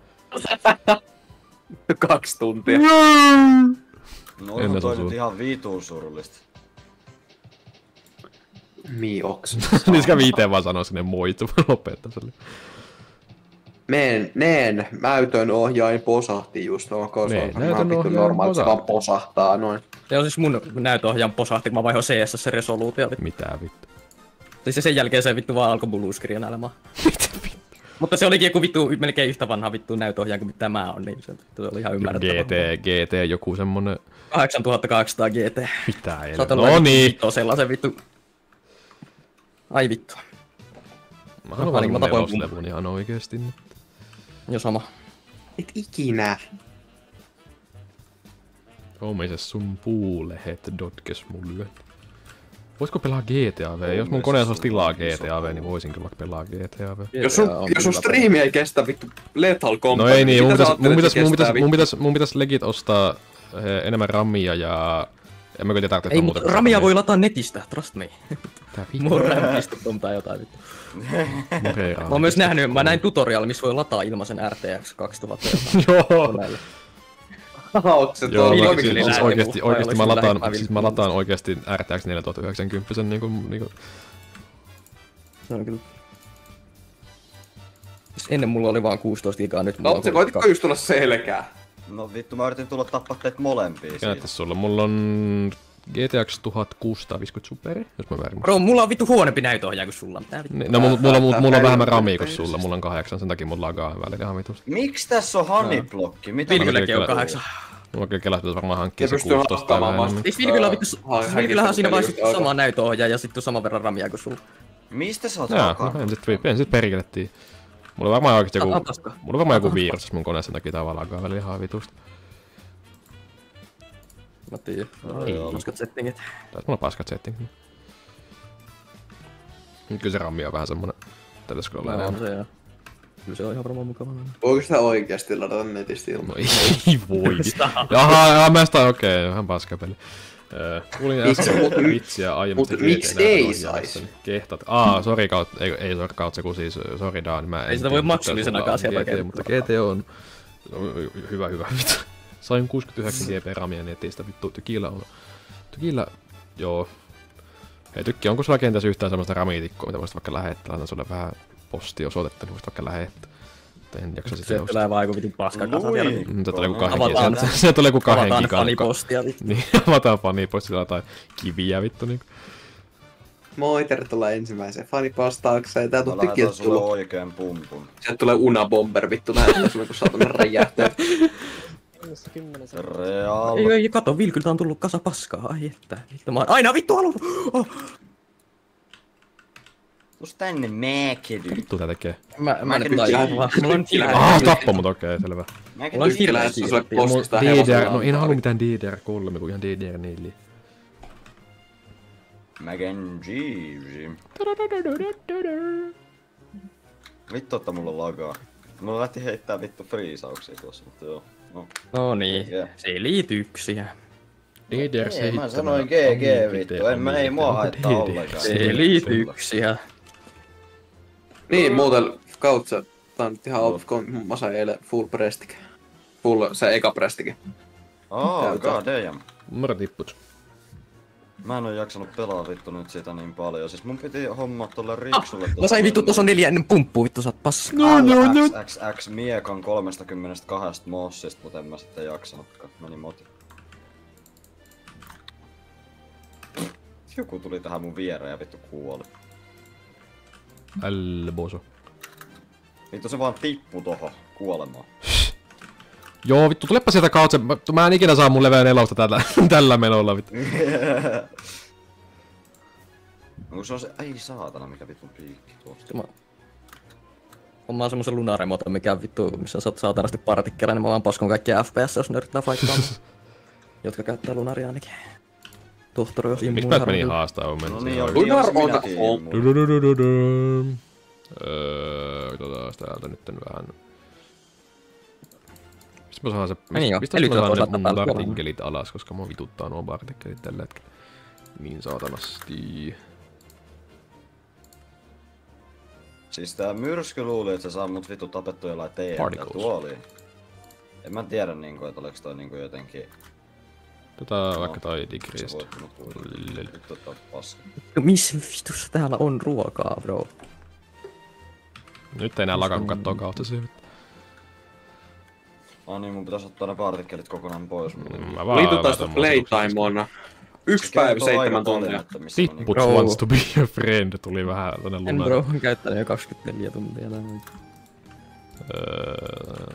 Kaksi tuntia. No Ennen onhan toi sun nyt suun. ihan vitun surullista. Mi oksa. Niin se kävi ite vaan sanoa sinne moitu. Lopeta se. Meen, neen näytön ohjain posahti just, ok, se Neen on näytön ihan vittu ohjain normaali, se vaan posahti. posahtaa noin. Se on siis mun näytöohjaan posahti, kun mä vaihoin C S se resoluutio. Mitä vittu? Siis sen jälkeen se vittu vaan alkoi bluescreenailemaan. Mutta se olikin joku vittu melkein yhtä vanha vittu näytöohjaan kuin mitä mä on, niin se, se oli ihan ymmärrettävä. G T, G T, joku semmonen... kahdeksantuhattakahdeksansataa G T. Mitä ei? Saat No niin. Vittu sellaisen vittu. Ai vittu. Mä haluan Mä varmaan tapoin neloslevun ihan oikeesti nyt. Jo sama. Et ikinä. Omises sun puulehet dotkes mun lyöt. Voisiko pelaa G T A V? Jos mun koneessa olisi tilaa G T A V, niin voisin kyllä vaikka pelaa G T A V. Jos sun, jos sun striimi ei kestä vittu Lethal Company, No ei niin, mun mitä sä pitäis, mun ajattelet, pitäis, että mun se pitäis, kestää mun pitäis, mun pitäis legit ostaa eh, enemmän rammia ja... En mä kyllä tarvitse Ei, mutta ramia voi lataa netistä, trust me. Tää vittu. Mun rämpistä tai jotain vittu. Mä oon myös nähnyt, mä näin tutorial, missä voi lataa ilmaisen R T X kaksituhatta jotain. Joo. koneelle. Onko se Joo, tuo mä, Vilmi siis, kyllä siis lähti oikeesti, mun- oikeesti mä vai oliko lataan, sulla siis lähipäivillä? mä lataan oikeesti R T X neljätuhattayhdeksänkymmentä niinku, niinku... Se on kyllä. Siis ennen mulla oli vaan kuusitoista gigaa, nyt mulla on No, se kolmekymmentäkaksi. koitiko just tulla selkää? No vittu, mä yritin tulla tappaa teitä molempia siitä. Näyttäis sulla. Mulla on G T X tuhatkuusisataaviisikymmentä Superi, jos mä väärin. Bro, mulla on vittu huonompi näytöohjaaja kuin sulla. Mitä vittu? No mulla, mulla, mulla, mulla on vähemmän ramia kuin sulla, mulla on kahdeksan, sen takia mulla lagaa välillä ihan vitusti. Miks tässä on honeyblokki? Mitä Vilkylläkin on kahdeksan. Mulla kyllä kelas pitäis varmaan hankkia se Se pystyy kuusitoista tai hakkaamaan vähemmän. Eikö Vilkyllä vittu... Ha- Vilkyllähän siinä vaan hakittu sama näytöohjaaja ja sitten saman verran ramia kuin sulla. Mistä sä oot Jaa, hakannut? no en sit, en sit perkelettiin. Mulla on varmaan oikeesti joku... Ota paska. Mulla on varmaan joku virus, jos mun kone sen takia tää vaan lagaa välillä ihan vitusti. Mä tiedän. Paskat settingit. Tääs mulla on paskat settingit. Nyt kyllä se rammi on vähän semmonen... Tällaisko olla No enemmän? on se joo. Kyllä se on ihan varmaan mukava. Voiko sitä oikeasti ladata netistä ilman? No ei voi. Jaha, jaha, mä sitä okei, okay, vähän paskapeli. Öö, kuulin äsken vitsiä aiemmasta mut miksi ei sais? Kehtat. Aa, sori kaut, ei, ei sori kaut se kun siis, sori Daan, mä en Ei sitä tiedä, voi maksullisenakaan sieltä G T, mutta G T on... on hyvä, hyvä, vittu. Sain kuusikymmentäyhdeksän G B ramia netistä, vittu, Tykillä on... Tykillä, joo. Hei Tykki, onko sulla kenties yhtään semmoista ramiitikkoa, mitä voisit vaikka lähettää? Laitan sulle vähän postiosoitetta, niin voisit vaikka lähettää. En jaksa sitä Se tulee vaan joku vitun paskakasa vielä. Se tulee joku kahden Avataan- gigan. Se, se tulee joku kahden Avataan gigan. fanipostia vittu. Niin, avataan fanipostilla jotain kiviä vittu niinku. Moi, tervetuloa ensimmäiseen fanipostaukseen. Tää Mä on Tykiltä laitan sulle tullut. oikeen pumpun. Sieltä tulee Unabomber vittu näyttää sulle, kun saatanan räjähtää. Real. Ei, ei, kato, Vilkyltä on tullut kasa paskaa, ai että. Vittu, mä oon aina vittu halunnut. Oh. Tus tänne mäkedy. Vittu tää tekee. Mä, mä Mäkin en nyt ihan ihan- vaan. Mulla on hirveä. Ah, tappo mut okei, selvä. Mulla on hirveä Lähes sulle kiire. postistaa D D R, hevosella. no en halua mitään D D R kolme, kun ihan D D R neljä. Mac and cheese. Vittu, että mulla lagaa. Mulla lähti heittää vittu friisauksia tuossa, mutta joo. No. No niin, Jee. selityksiä. D D R Ei, seitsemän. mä sanoin G G vittu, en mä ei mua haittaa ollenkaan. Selityksiä. Niin, muuten kautsa. Tää on nyt ihan out, kun mä sain eilen full prestike. Full se eka prestike. Oh, god damn. Moro tipput. Mä en oo jaksanut pelaa vittu nyt sitä niin paljon. Siis mun piti hommaa tolle Riksulle. Mä sain vittu, tuossa on neljä ennen pumppua, vittu sä oot paska. No, no, no. X X X Miekan kolmekymmentäkaksi mossista, mutta en mä sitten jaksanutkaan. Meni moti. Joku tuli tähän mun viereen ja vittu kuoli. L boso. Vittu se vaan tippu tohon kuolemaan. Joo, vittu, tulepa sieltä kautse. Mä, mä en ikinä saa mun leveä nelosta tällä, tällä menolla, vittu. No kun se on se, ai saatana mikä vitun piikki tuosta. Mä on vaan semmosen lunaremoton, mikä vittu, missä saat saatanasti partikkeleja, niin mä vaan paskon kaikkia F P S, jos ne yrittää faittaamaan. Jotka käyttää lunaria ainakin. Tohtori jos Miksi mä meni haastaa, on mennyt No niin, siihen on Lunar niin, on minäkin the home. ilmuin. Du-du-du-du-du-du. Öö, katsotaan täältä nyt vähän. Mistä mä saan se... Niin joo, Mistä eli mä saan tuota ne mun osataan päällä artikkelit alas, koska mua vituttaa nuo artikkelit tällä hetkellä. Niin saatanasti. Siis tää myrsky luuli, että se saa mut vittu tapettua jollain T N Particles. tuoliin. En mä tiedä niinku, että oliks toi niinku jotenkin... Tota No, vaikka toi se Decreased. voit mut kuitenkin. Vittu tää on paska. Missä vitussa täällä on ruokaa, bro? Nyt ei enää lakaa kun kattoo kautta se. Ah niin, mun pitäis ottaa ne partikkelit kokonaan pois. Mutta... Mm, Mä vaan Liitu taas laitan playtime on yksi päivä seitsemän tuntia. Tipput Bro. wants to be a friend tuli vähän tonne En lunaan. bro, on käyttänyt jo kaksikymmentäneljä tuntia tällä. Öö...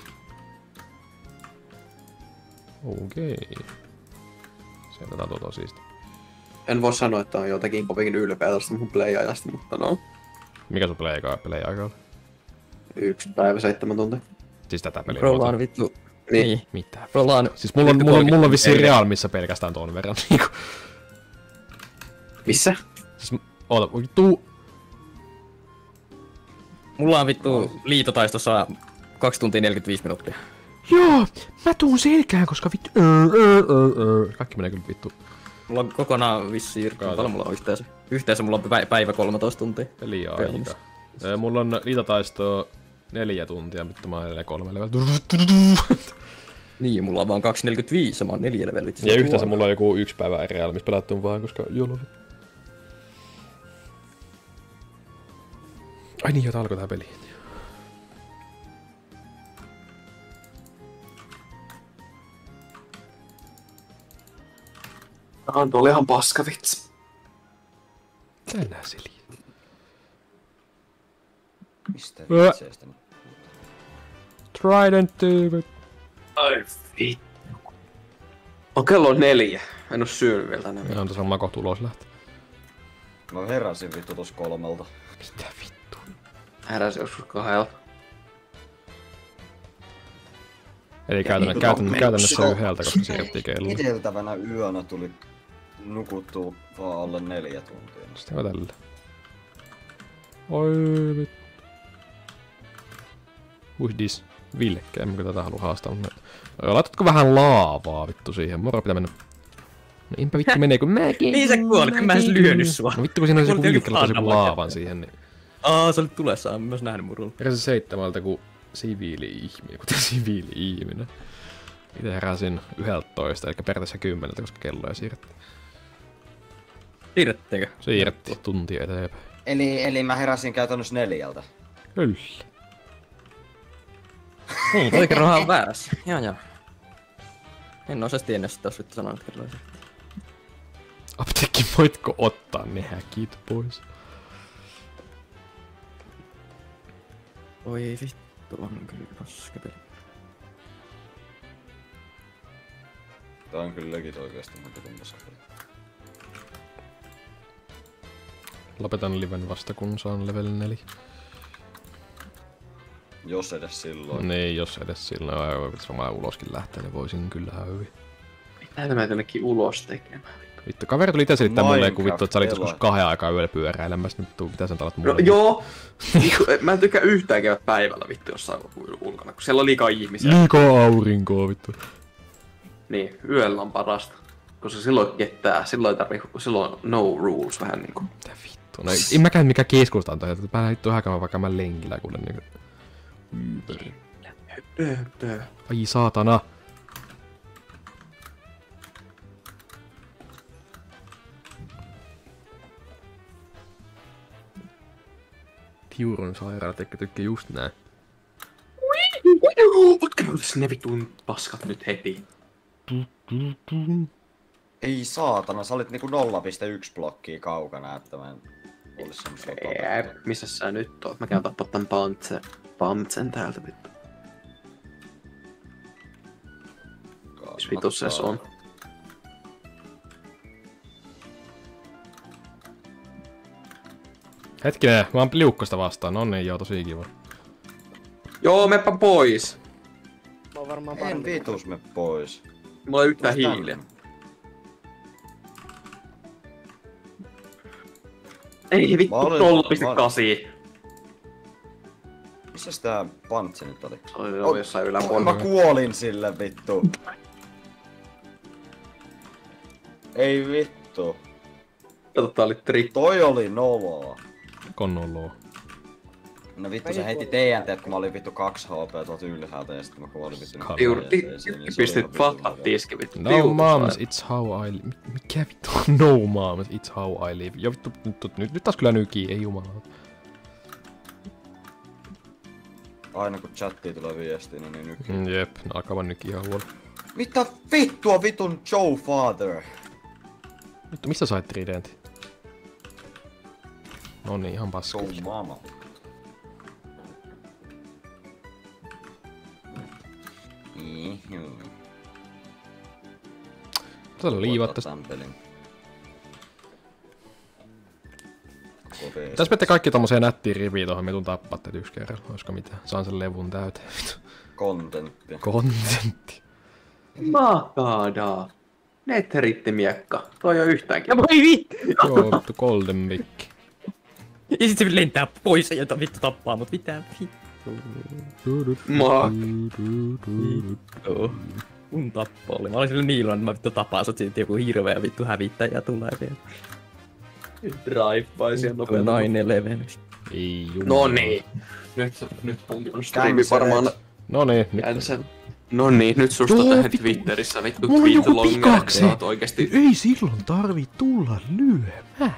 Okei. Sieltä tää on siisti. En voi sanoa, että on jotenkin kovinkin ylpeä tästä mun play-ajasta, mutta no. Mikä sun play play aika oli? Yksi päivä seitsemän tuntia. Siis tätä peliä. Bro vaan vittu. Niin. Niin. Mitä? Bro vaan... Siis mulla on, vittu mulla, on- mulla on kolmekymmentä vissiin eilen. Real, missä pelkästään ton verran niinku. Missä? Siis oota, vittu. Mulla on vittu liitotaistossa kaksi tuntia neljäkymmentäviisi minuuttia. Joo, mä tuun selkään, koska vittu. Öö, öö, öö, öö. Kaikki menee kyllä vittu. Mulla on kokonaan vissiin, Kato. paljon mulla on yhteensä. Yhteensä mulla on pä- päivä kolmetoista tuntia. Peli aika. Pelaamista. Öö, Mulla on liitataistoa neljä tuntia, vittu mä oon edelleen kolme level. Niin, mulla on vaan kaksi neljäkymmentäviisi, mä oon neljä levelit. Ja yhteensä mulla on joku yksi päivä Real, missä pelattu vaan, koska jolo. Ai niin, jota alkoi tää peli. Ah, tuo oli ihan paska vitsi. Tänään seli. Mistä vitseistä nyt? Trident tyypit. Ai vittu. On kello neljä. En oo syönyt vielä tänään. Ja on tässä varmaan kohta ulos lähtee. Mä heräsin vittu tossa kolmelta. Mitä vittu? Heräsin joskus kahdella. Eli käytännössä, käytännössä, käytännössä yhdeltä, koska siirrettiin kello. Edeltävänä yönä tuli nukuttua vaan alle neljä tuntia. Sitten on tällä. Oi vittu. Uhdis. Vilkkeä, en mä tätä halua haastaa. Laitatko vähän laavaa vittu siihen? Moro pitää mennä. No inpä vittu menee kun mäkin. Niin se kuoli, kun mä en lyönyt sua. No vittu kun siinä olisi joku vilkkeä, laittaa joku laavan siihen. Niin. Aa, se oli tulessa, on myös nähnyt murulla. Heräsin seitsemältä kuin siviili-ihminen, kuten siviili-ihminen. Itse heräsin yhdeltätoista, eli periaatteessa kymmeneltä, koska kelloja siirrettiin. Siirrettiinkö? Siirrettiin tuntia eteenpäin. Eli, eli mä heräsin käytännössä neljältä. Kyllä. Niin, toi kerran on väärässä. Joo joo. En osaa tiennyt sitä, jos vittu sanonut kerran. Apteekki, voitko ottaa ne häkit pois? Oi vittu, on kyllä paskapeli. Tää on kyllä legit oikeesti monta kummassa. Lopetan liven vasta kun saan level neljä. Jos edes silloin. Niin, jos edes silloin. Pitäis varmaan uloskin lähteä, niin voisin kyllä hyvin. Mitä mä jonnekin ulos tekemään? Vittu, kaveri tuli itse selittää mulle, kun vittu, että sä olit Minecraft joskus kahden aikaa yöllä pyöräilemässä. Nyt vittu, mitä sä talat No, mulle? joo. Mä en tykkää yhtään käydä päivällä vittu jossain ulkona, kun siellä on liikaa ihmisiä. Liikaa aurinkoa vittu. Niin, yöllä on parasta. Koska silloin kettää, silloin ei tarvii, silloin on no rules vähän niinku. Mitä vittu? No en mäkään mikään keskusta antaa, että mä vittu häkään vaikka mä lenkillä kuule niinku. Pöö, Ai saatana. Tiurun sairaala tekee tykkää just nää. Voitko mä ne vitun paskat nyt heti? Ei saatana, sä olit niinku nolla pilkku yksi blokkia kaukana, että mä en olis semmoista Jep, missä sä nyt oot? Mä käyn tappaa tän Pantsen, Pantsen täältä vittu. Mis vitus se on? Hetkinen, mä oon liukkosta vastaan. No niin, joo, tosi kiva. Joo, meppä pois. Mä oon varmaan En vitus me pois. Mulla ei yhtään Tulis hiiliä. tänne. Ei vittu, Mä olin- nolla pilkku kahdeksan. Missä tää pantsi nyt oli? Se oli oh, jossain Mä yläpuolella. kuolin sille vittu. Ei vittu. Kato, tää oli trikki. Toi oli noloa. Konnoloo. No vittu se heitti T N T, kun mä olin vittu kaksi H P tuolta ylhäältä ja sitten mä kuolin vittu. Kaveri. Tiuru, ti- Niin se oli ihan pistit vittu fattat hyvä. tiski vittu. No Tiutus moms, vai? it's how I live. Mikä vittu on no moms, it's how I live. Jo vittu, nyt, nyt, nyt taas kyllä nykii, ei jumala. Aina kun chattiin tulee viestiä, niin nyt. Mm, jep, no alkaa vaan nykii ihan huolella. Mitä vittua vitun Joe Father? Vittu, missä sait tridentin? No niin, ihan paska. Joe Mama. Ihuu. Täällä liivat tästä. Tän pelin. Tässä menette kaikki tommoseen nättiin riviin tohon, me tuun tappaa teet yksi kerran. Oisko mitään? Saan sen levun täyteen. Kontentti. Kontentti. Makada. Netherrittimiekka. Toi ei oo yhtään kiva. Voi vittu! Joo, vittu golden mikki. Ja sit se lentää pois ja vittu tappaa mut mitä vittu. Maa. Joo. Mun tappo oli. Mä olin sillä niillä, että mä vittu tapaan sut siitä joku hirveä vittu hävittäjä tulee vielä. Drive-by siellä nopeasti. nine eleven. Ei jumala. No niin. Nyt, nyt on streami varmaan No niin, nyt. cancel. No niin, nyt susta Joo, tähän vittu. Twitterissä vittu Mulla on tweet joku longer. pikakse. Sä oot oikeesti... Ei silloin tarvii tulla lyömään.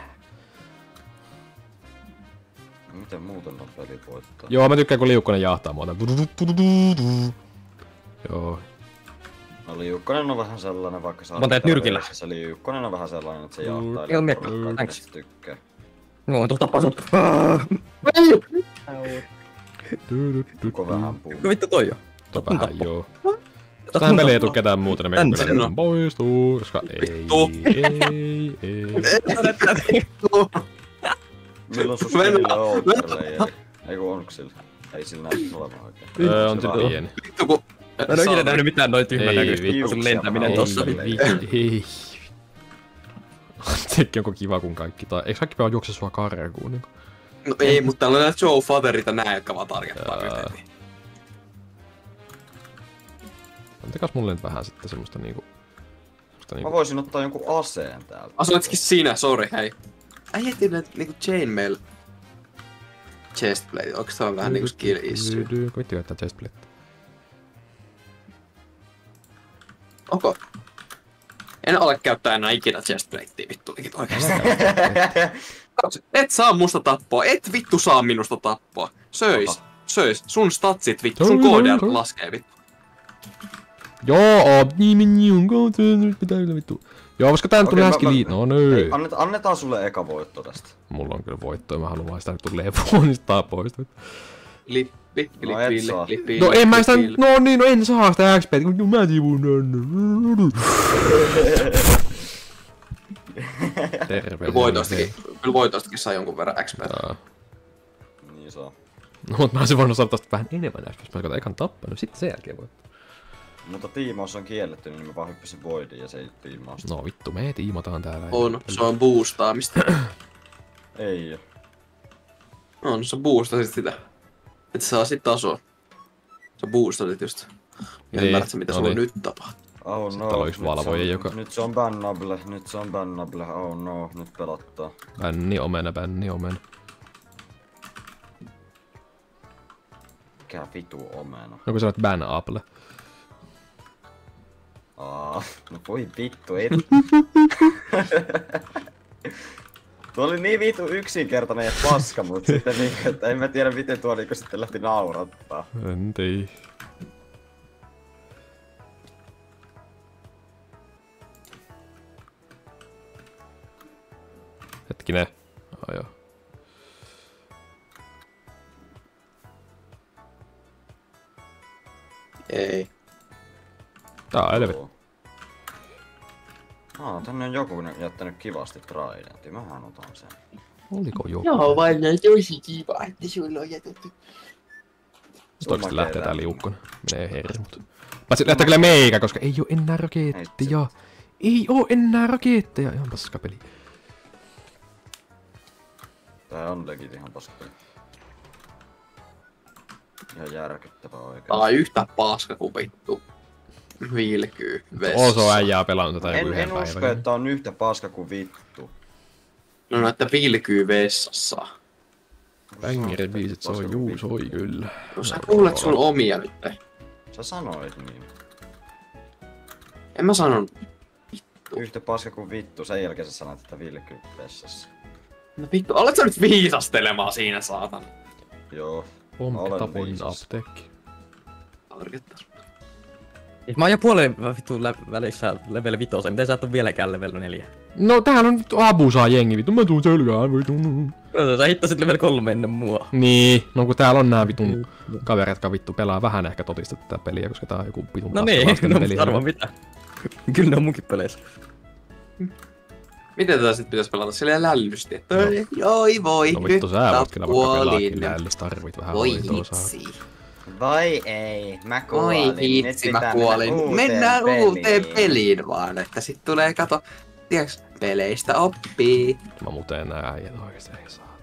Miten muuten on peli voittaa? Joo, mä tykkään kun liukkonen jahtaa muuta. Joo. No liukkonen on vähän sellainen, vaikka saa... Mä teet nyrkillä. Se liukkonen on vähän sellainen, että se jahtaa. Ei oo miekka. Kaikki Thanks. tykkää. No, tuosta pasut. Koko vähän puu. No vittu toi jo. Tuo vähän joo. Tästä Tähän peliin ei tuu ketään muuta, niin me Tän- kyllä poistuu, koska ei, Vittu. ei, ei. Milloin sun skinillä on outerleijeri? Ei kun onko sillä? Ei sillä näytä olevan oikein. Öö, on Se se vaan- pieni. Vittu kun... Mä en oo ikinä nähnyt mitään noin tyhmän Ei, näköistä, vittu. sun lentäminen Ei, tossa. vittu. Ei. Sekin onko kiva kun kaikki, tai eikö kaikki vaan juokse sua karkuun niinku? No ei, mutta täällä on näitä Joe Fatherita nää, jotka vaan targettaa Jaa. yhden. Antakas mulle nyt vähän sitten semmoista niinku... semmoista Mä niinku... voisin ottaa jonkun aseen täältä. Asuitkin sinä, sorry, hei. Äijätti näitä niinku chainmail chestplate, onks tää vähän niinku skill issue? Koitti käyttää chestplate. Onko? En ole käyttää enää ikinä chestplatea, vittu liikit oikeesti. Et saa musta tappoa, et vittu saa minusta tappoa. Söis, söis, sun statsit vittu, sun K D R laskee vittu. Joo, niin niin on kautta nyt pitää kyllä vittu. Joo, koska tää nyt tuli Okei, äsken mä- liit... No Ei, nöö. annet, annetaan sulle eka voitto tästä. Mulla on kyllä voittoa, mä haluan vaan sitä nyt tulee levoonista pois. Lippi, No et lippi, saa. lippi, No en mä sitä... lippi. No niin, no en saa sitä X P, kun mä sivun. Terve. Kyllä voitoistakin, kyllä voitoistakin saa jonkun verran X P. Jaa. Niin saa. No mut mä olisin voinut saada tosta vähän enemmän X P, jos mä olisin ekan tappanut, sitten sen jälkeen voi. Mutta tiimaus on kielletty, niin mä vaan hyppäsin voidin ja se ei tiimausta. No vittu, me tiimataan täällä. On, se on boostaamista. Ei oo. On, sä boostasit sitä. Et saa sit tasoa. Sä boostasit just. Ja Niin, ymmärrät sä mitä no sulla niin. nyt tapahtuu. Oh no. Täällä on yksi nyt valvoja, se on- joka- Nyt se on bannable, nyt se on bannable. Oh no, nyt pelottaa. Bänni omena, bänni omena. Mikä vitu omena. No kun sä olet ban apple. Aa, no voi vittu, et. Tuo oli niin vitu yksinkertainen ja paska, mut sitten niinku, että en mä tiedä miten tuo niinku sitten lähti naurattaa. En tiedä. Hetkinen. Ai joo. Ei. Tää on helvetti. Joo. Aa, tänne on joku jättänyt kivasti tridentin. Mähän otan sen. Oliko joku? Joo, vaan on tosi kiva, että sulla on jätetty. Sitten oikeesti lähtee tää liukkona. Menee hermot. Paitsi lähtee kyllä meikä, koska ei oo enää raketteja. Ei oo enää raketteja. Ihan paska peli. Tää on legit ihan paska. Ihan järkyttävä oikeesti. Tää on yhtä paska kuin vittu. Vilkyy vessassa. Oso äijää pelannut tätä joku En, yhden en usko, päivän. että on yhtä paska kuin vittu. No näitä vilkyy vessassa. Bängerin biisit soi, juu soi kyllä. No sä kuulet sun omia nyt. Sä sanoit niin. En mä sanon. Yhtä paska kuin vittu, sen jälkeen sä sanoit, että vilkyy vessassa. No vittu, alat sä nyt viisastelemaan siinä saatan. Joo. Pommi Olen tapoin viisas. apteekki. Tarkettas. Siis mä oon jo puolen vittu lä- välissä level vitosen, miten sä et oo vieläkään level neljä? No täällä on nyt abusaa jengi vittu, mä tuun selkään vittu. No, sä hittasit level kolme ennen mua. Niin, no kun täällä on nää vitun kaverit, jotka vittu pelaa vähän ehkä totista tätä peliä, koska tää on joku vitun No niin, paskalasten no peli. mutta arvaa mitä. Kyllä ne on munkin peleissä. Miten tätä sit pitäis pelata silleen lällysti? Että joi voi, No vittu sä voit kyllä vaikka pelaa kuolin. kyllä, ellei tarvit vähän Voi hoitoa saada. hitsi. Vai ei, mä Voi kuolin. Nyt hitsi, mä pitää kuolin. mennä Mennään uuteen uuteen peliin vaan, että sit tulee kato, tiiäks, peleistä oppii. Mä muuten nää äijät oikeesti ei saa.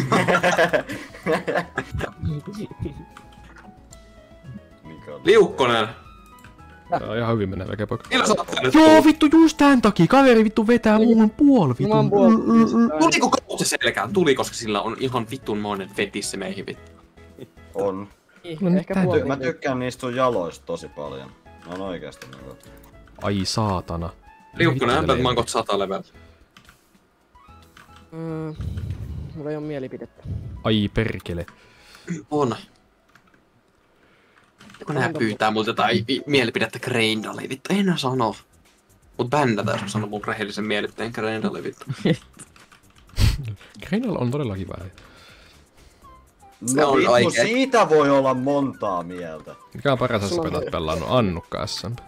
Mikä on? Liukkonen. Tää on ihan hyvin menevä kepoika. Millä sä oot nyt? Joo vittu just tän takia, kaveri vittu vetää muuhun puoli vittu. oon puoli. Tuliko kautse selkään? Tuli, koska sillä on ihan vittunmoinen fetissi meihin vittu. On. No nyt Ehkä tää- puoli. Ty- mä tykkään niistä sun jaloista tosi paljon. Ne on oikeesti niinku. Ai saatana. Liukkonen, Vittu, ämpät mankot sata level. Mm, mulla ei oo mielipidettä. Ai perkele. On. Kun nää pyytää multa jotain i- mielipidettä Greindaliin, vittu, en mä sano. Mut bändätä, jos mä sanon mun rehellisen mielipiteen Greindaliin, vittu. Greinal on todella kiva. Se No on vittu, oikein. siitä voi olla montaa mieltä. Mikä on paras S M P, oot pelannut? Annukka S M P.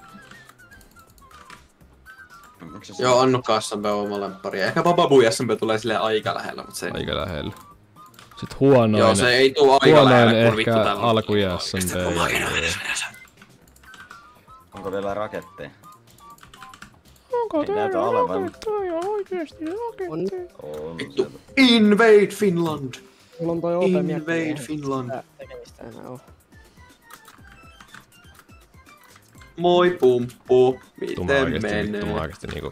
Onko se Joo, Annukka S M P on oma lemppari. Ehkä Bababu S M P tulee silleen aika lähellä, mut se... Aika lähellä. Sitten huonoin. Joo, se ei tuu aika huonoin lähellä, kun vittu ehkä tällä... alkuja S M P. Onko vielä raketteja? Onko Ei näytä olevan. raketteja oikeesti raketteja? On Vittu. siellä. Invade Finland! Mulla on toi O P-miekka. Invade Finland! Mitä tekemistä enää oo. Moi pumppu, Vittu mä miten oikeesti, vittu mä menee? oikeesti niinku...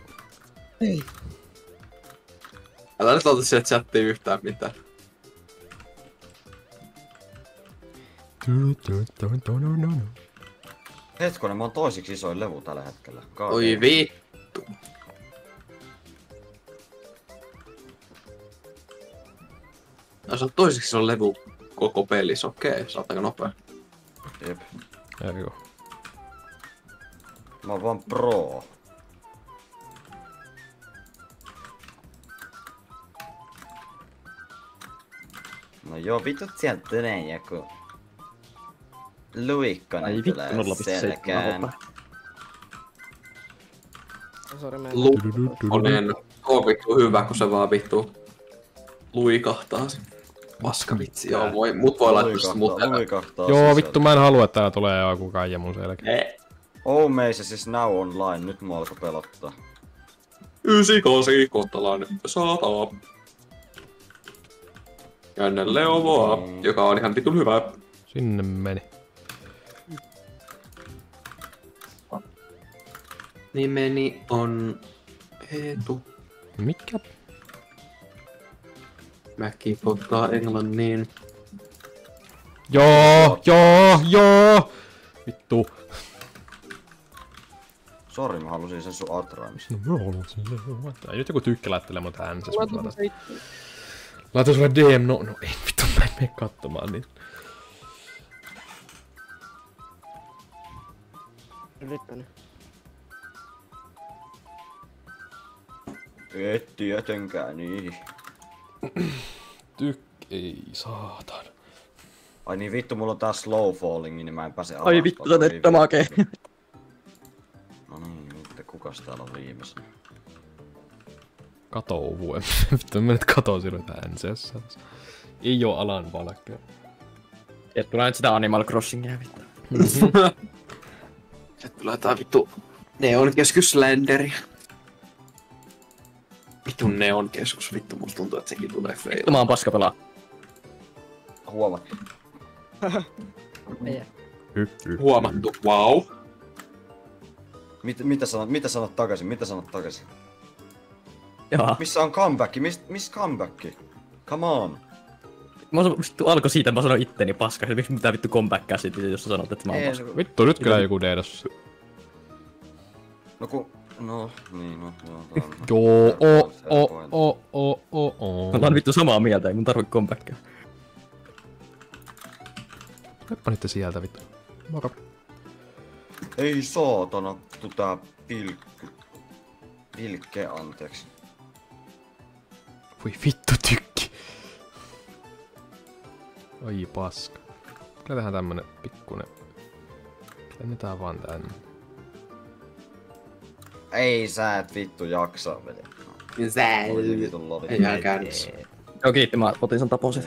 Älä nyt ota sieltä chattiin yhtään mitään. Hetkonen, mä oon toisiksi isoin levy tällä hetkellä. Kaade. Oi vittu. No se on toiseksi se on levy koko pelissä, okei, saatako nopea? Jep. Eikö? Mä oon vaan pro. No joo, vitut sieltä tulee joku... Luikkonen Ai vittu, tulee nolla pilkku seitsemän selkään. hopea. Sori, mä en... Lukkonen. On vittu hyvä, kun se vaan vittu luikahtaa se. Paska vitsi, joo, voi, mut voi laittaa sitä mut Luikahtaa, luikahtaa Joo, sisälle. vittu mä en halua, että täällä tulee joku kaija mun selkeä. Eh. Oh meise siis now online, nyt mua alkoi pelottaa. Ysi kasi kohtalainen saatava. Ja ennen Leovoa, joka on ihan vitun hyvä. Sinne meni. Nimeni on Eetu. Mikä? Mäki ottaa englannin. Joo, joo, joo! Vittu. Sori, mä halusin sen sun atraimista. No mä haluaisin se. Ei nyt joku tykkää laittelee mut äänensä. Mä otan se itse. Laita sulle D M, no, no ei vittu, mä en mene katsomaan niin. Yrittänyt. Et tietenkään niin. Tyk, ei saatan. Ai niin vittu, mulla on tää slow falling, niin mä en pääse alas. Ai vittu, sä teet damagea. No niin, nyt kukas täällä on viimeisenä? Katouvu, vittu, mä nyt katoo silloin tää N C S. Ei oo alan valkea. Et tulee nyt sitä Animal Crossingia vittu. Sieltä tulee tää vittu Neon Keskus Slenderi. Vittu Neon Keskus, vittu musta tuntuu, että sekin tulee Vittu feillä. mä oon paska pelaa. Huomattu. Meidän. Hy, hy. Huomattu, wow. Mit, mitä sanot, mitä sanot takaisin, mitä sanot takaisin? Jaa. Missä on comeback? Mis, missä comeback? Come on. Mä oon vittu alkoi siitä, että mä sanoin itteni paska. Miksi mitään vittu comebackia sit, jos sä sanot, että mä oon Ei, paska. Vittu, nyt kyllä joku deedas. no ku... No, niin, no, no, no, no. Joo, o, o, o, o, o, o. Mä oon vittu samaa mieltä, ei mun tarvi comebackia. Leppa nyt sieltä vittu. Moro. Ei saatana, tu tää pilkky. Pilkke, anteeksi. Voi vittu tykki. Oi paska. Kyllä tehdään tämmönen pikkunen. Lennetään vaan tänne. Ei sä et vittu jaksa vedä. Sä Oli vitun lovi. ei ihan käynnissä. Joo kiitti, mä otin sen taposit.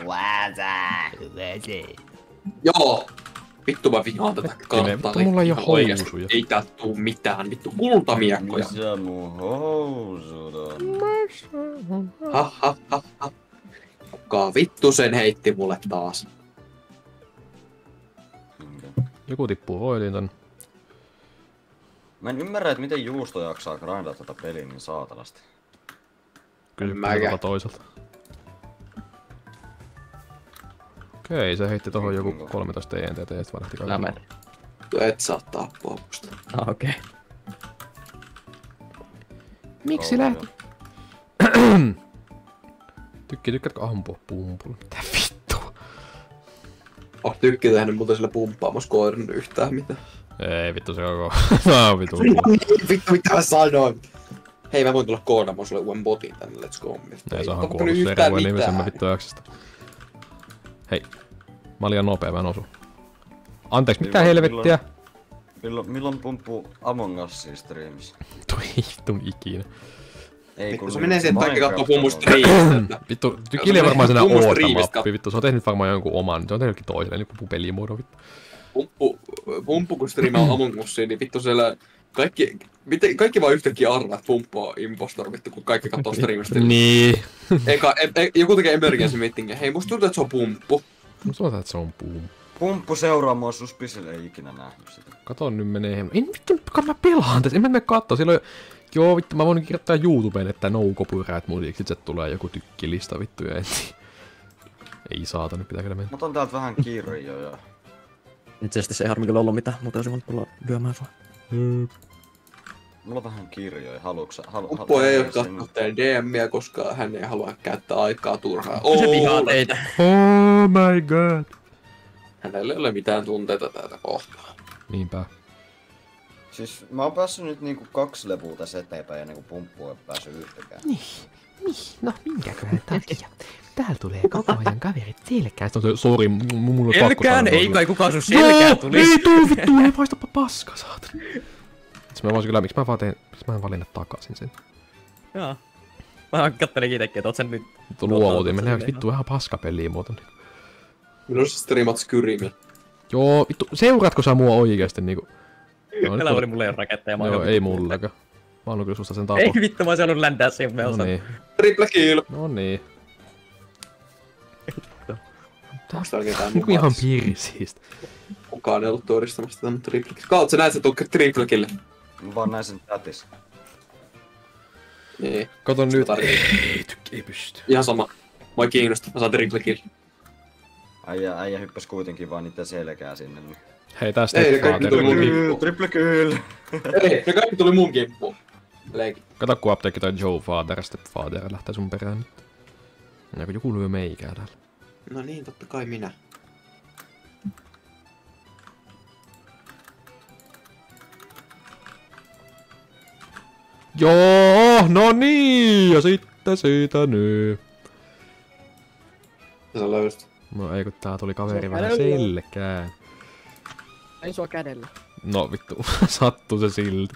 Joo! Vittu mä vihaan tätä Hetkinen, karttaa. vittu, mulla ei oo Ihan oikeesti. housuja. Ei täältä tuu mitään, vittu kultamiekkoja. Missä mun housut on? Ha ha ha ha. Kuka vittu sen heitti mulle taas? Minkä? Joku tippuu oiliin tän. Mä en ymmärrä, että miten Juusto jaksaa grindaa tätä peliä niin saatanasti. Kyllä Mäkä. kyllä toiselta. Okei, se heitti tohon joku kolmetoista E N T T ja sit varahti Mä kaikki. menen. Et saa tappua musta. Ah, okei. Miksi lähti? Tykki, tykkäätkö ampua pumpulla? Mitä vittua? On. Tykki tehnyt muuten sillä pumppaamassa koirin yhtään mitään. Ei vittu se koko. Mä vittu. Vittu mitä mä sanoin. Hei mä voin tulla koodaamaan sulle uuden botin tänne, let's go. Ei saahan kuollut servoin nimisen mä vittu jaksasta. Hei. Mä olin liian nopea, mä en osu. Anteeksi, mitä helvettiä? Milloin, milloin pumppuu Among Us striimissä? Tui vittun ikinä. Ei vittu kun se menee siihen takia kattoo pummun striimistä. Vittu, Tykille varmaan senä oota-mappi, vittu. Se on tehnyt varmaan jonkun oman, se on tehnyt jokin toisen, joku pelimuodon vittu. Pumppu, pumppu kun striimaa Among Usia, niin vittu siellä kaikki, miten, kaikki vaan yhtäkkiä arvaa, että pumppu on impostor vittu, kun kaikki kattoo striimistä. Niin. Eikä, e, e, joku tekee emergency meetingiä, hei musta tuntuu, että se on pumppu. Musta tuntuu, että se on pumppu. Pumppu seuraa mua suspisille, ei ikinä nähnyt sitä. Kato nyt menee. En vittu, mä pelaan tässä, en mä mene kattoo, silloin joo vittu, mä voin kirjoittaa YouTubeen, että no copyright musiikki, sit se tulee joku tykkilista vittu ja ensin. Ei saata, nyt pitää kyllä mennä. Mut on täältä vähän kirjoja. Itse asiassa ei harmi kyllä ollut mitään, mutta olisi voinut tulla lyömään sua. Hmm. Mulla on vähän kirjoja, haluuksä? Halu, Uppo ei oo kattonut teidän D M:iä, koska hän ei halua käyttää aikaa turhaan. Oh, se vihaa teitä. Oh my god. Hänellä ei ole mitään tunteita täältä kohtaa. Niinpä. Siis mä oon päässyt nyt niinku kaksi levua tässä eteenpäin ennen kuin pumppu ei päässyt yhtäkään. Niin, niin, no minkäköhän takia? Täällä tulee koko ajan kaverit selkään. No se, sori, mulla on pakko Selkään, sanoa. ei kai kukaan sun selkään tulisi. Ei tuu vittu, ei paistapa paska, saatana. Siis mä voisin kyllä, miksi mä vaan teen, miksi mä en valinna takaisin sen? Jaa. Mä kattelin itekin, että oot sen nyt... Vittu luovutin, me nähdäänkö vittu ihan paskapeliä muuten. Milloin sä striimat Skyrimi? Joo, vittu, seuraatko sä mua oikeesti niinku? No, Älä oli mulle ei oo raketteja, mä oon joo, joku- ei mullakaan. Mä oon kyllä susta sen tapo. Ei vittu, mä oon saanut läntää siihen, me No osaan. niin. Triple kill! No niin. Onks täällä ketään Niinku ihan piirisiistä. Kukaan ei ollut todistamassa tätä mun triple kill. Kaut sä näet sä tukka triple kill? Mä vaan näin sen chatissa. Niin. Kato nyt. Ei, tykki, ei pysty. Ihan sama. Mua ei kiinnosta, mä saan triple kill. Äijä, äijä hyppäs kuitenkin vaan niitä selkää sinne. Niin. Hei, tästä Ei, ne kaikki tuli mun Triple kimppuun. triple kill! Ei, ne kaikki tuli mun kimppuun. Leikki. Kato kun apteekki toi Joe Father, Stepfather lähtee sun perään nyt. Ja kun joku lyö meikää täällä. No niin, totta kai minä. Joo, no niin, ja sitten siitä nyt. Ja sä löysit. No ei kun tää tuli kaveri Se on vähän kädellä. selkään. Ei sua kädellä. No vittu, sattuu se silti.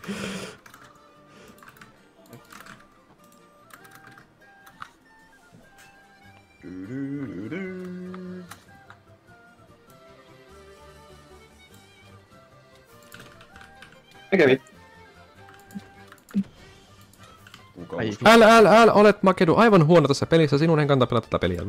Mikä vittu? Kuka Ai. uskoo? Älä, älä, älä, olet Makedu aivan huono tässä pelissä, sinun ei kannata pelata tätä peliä.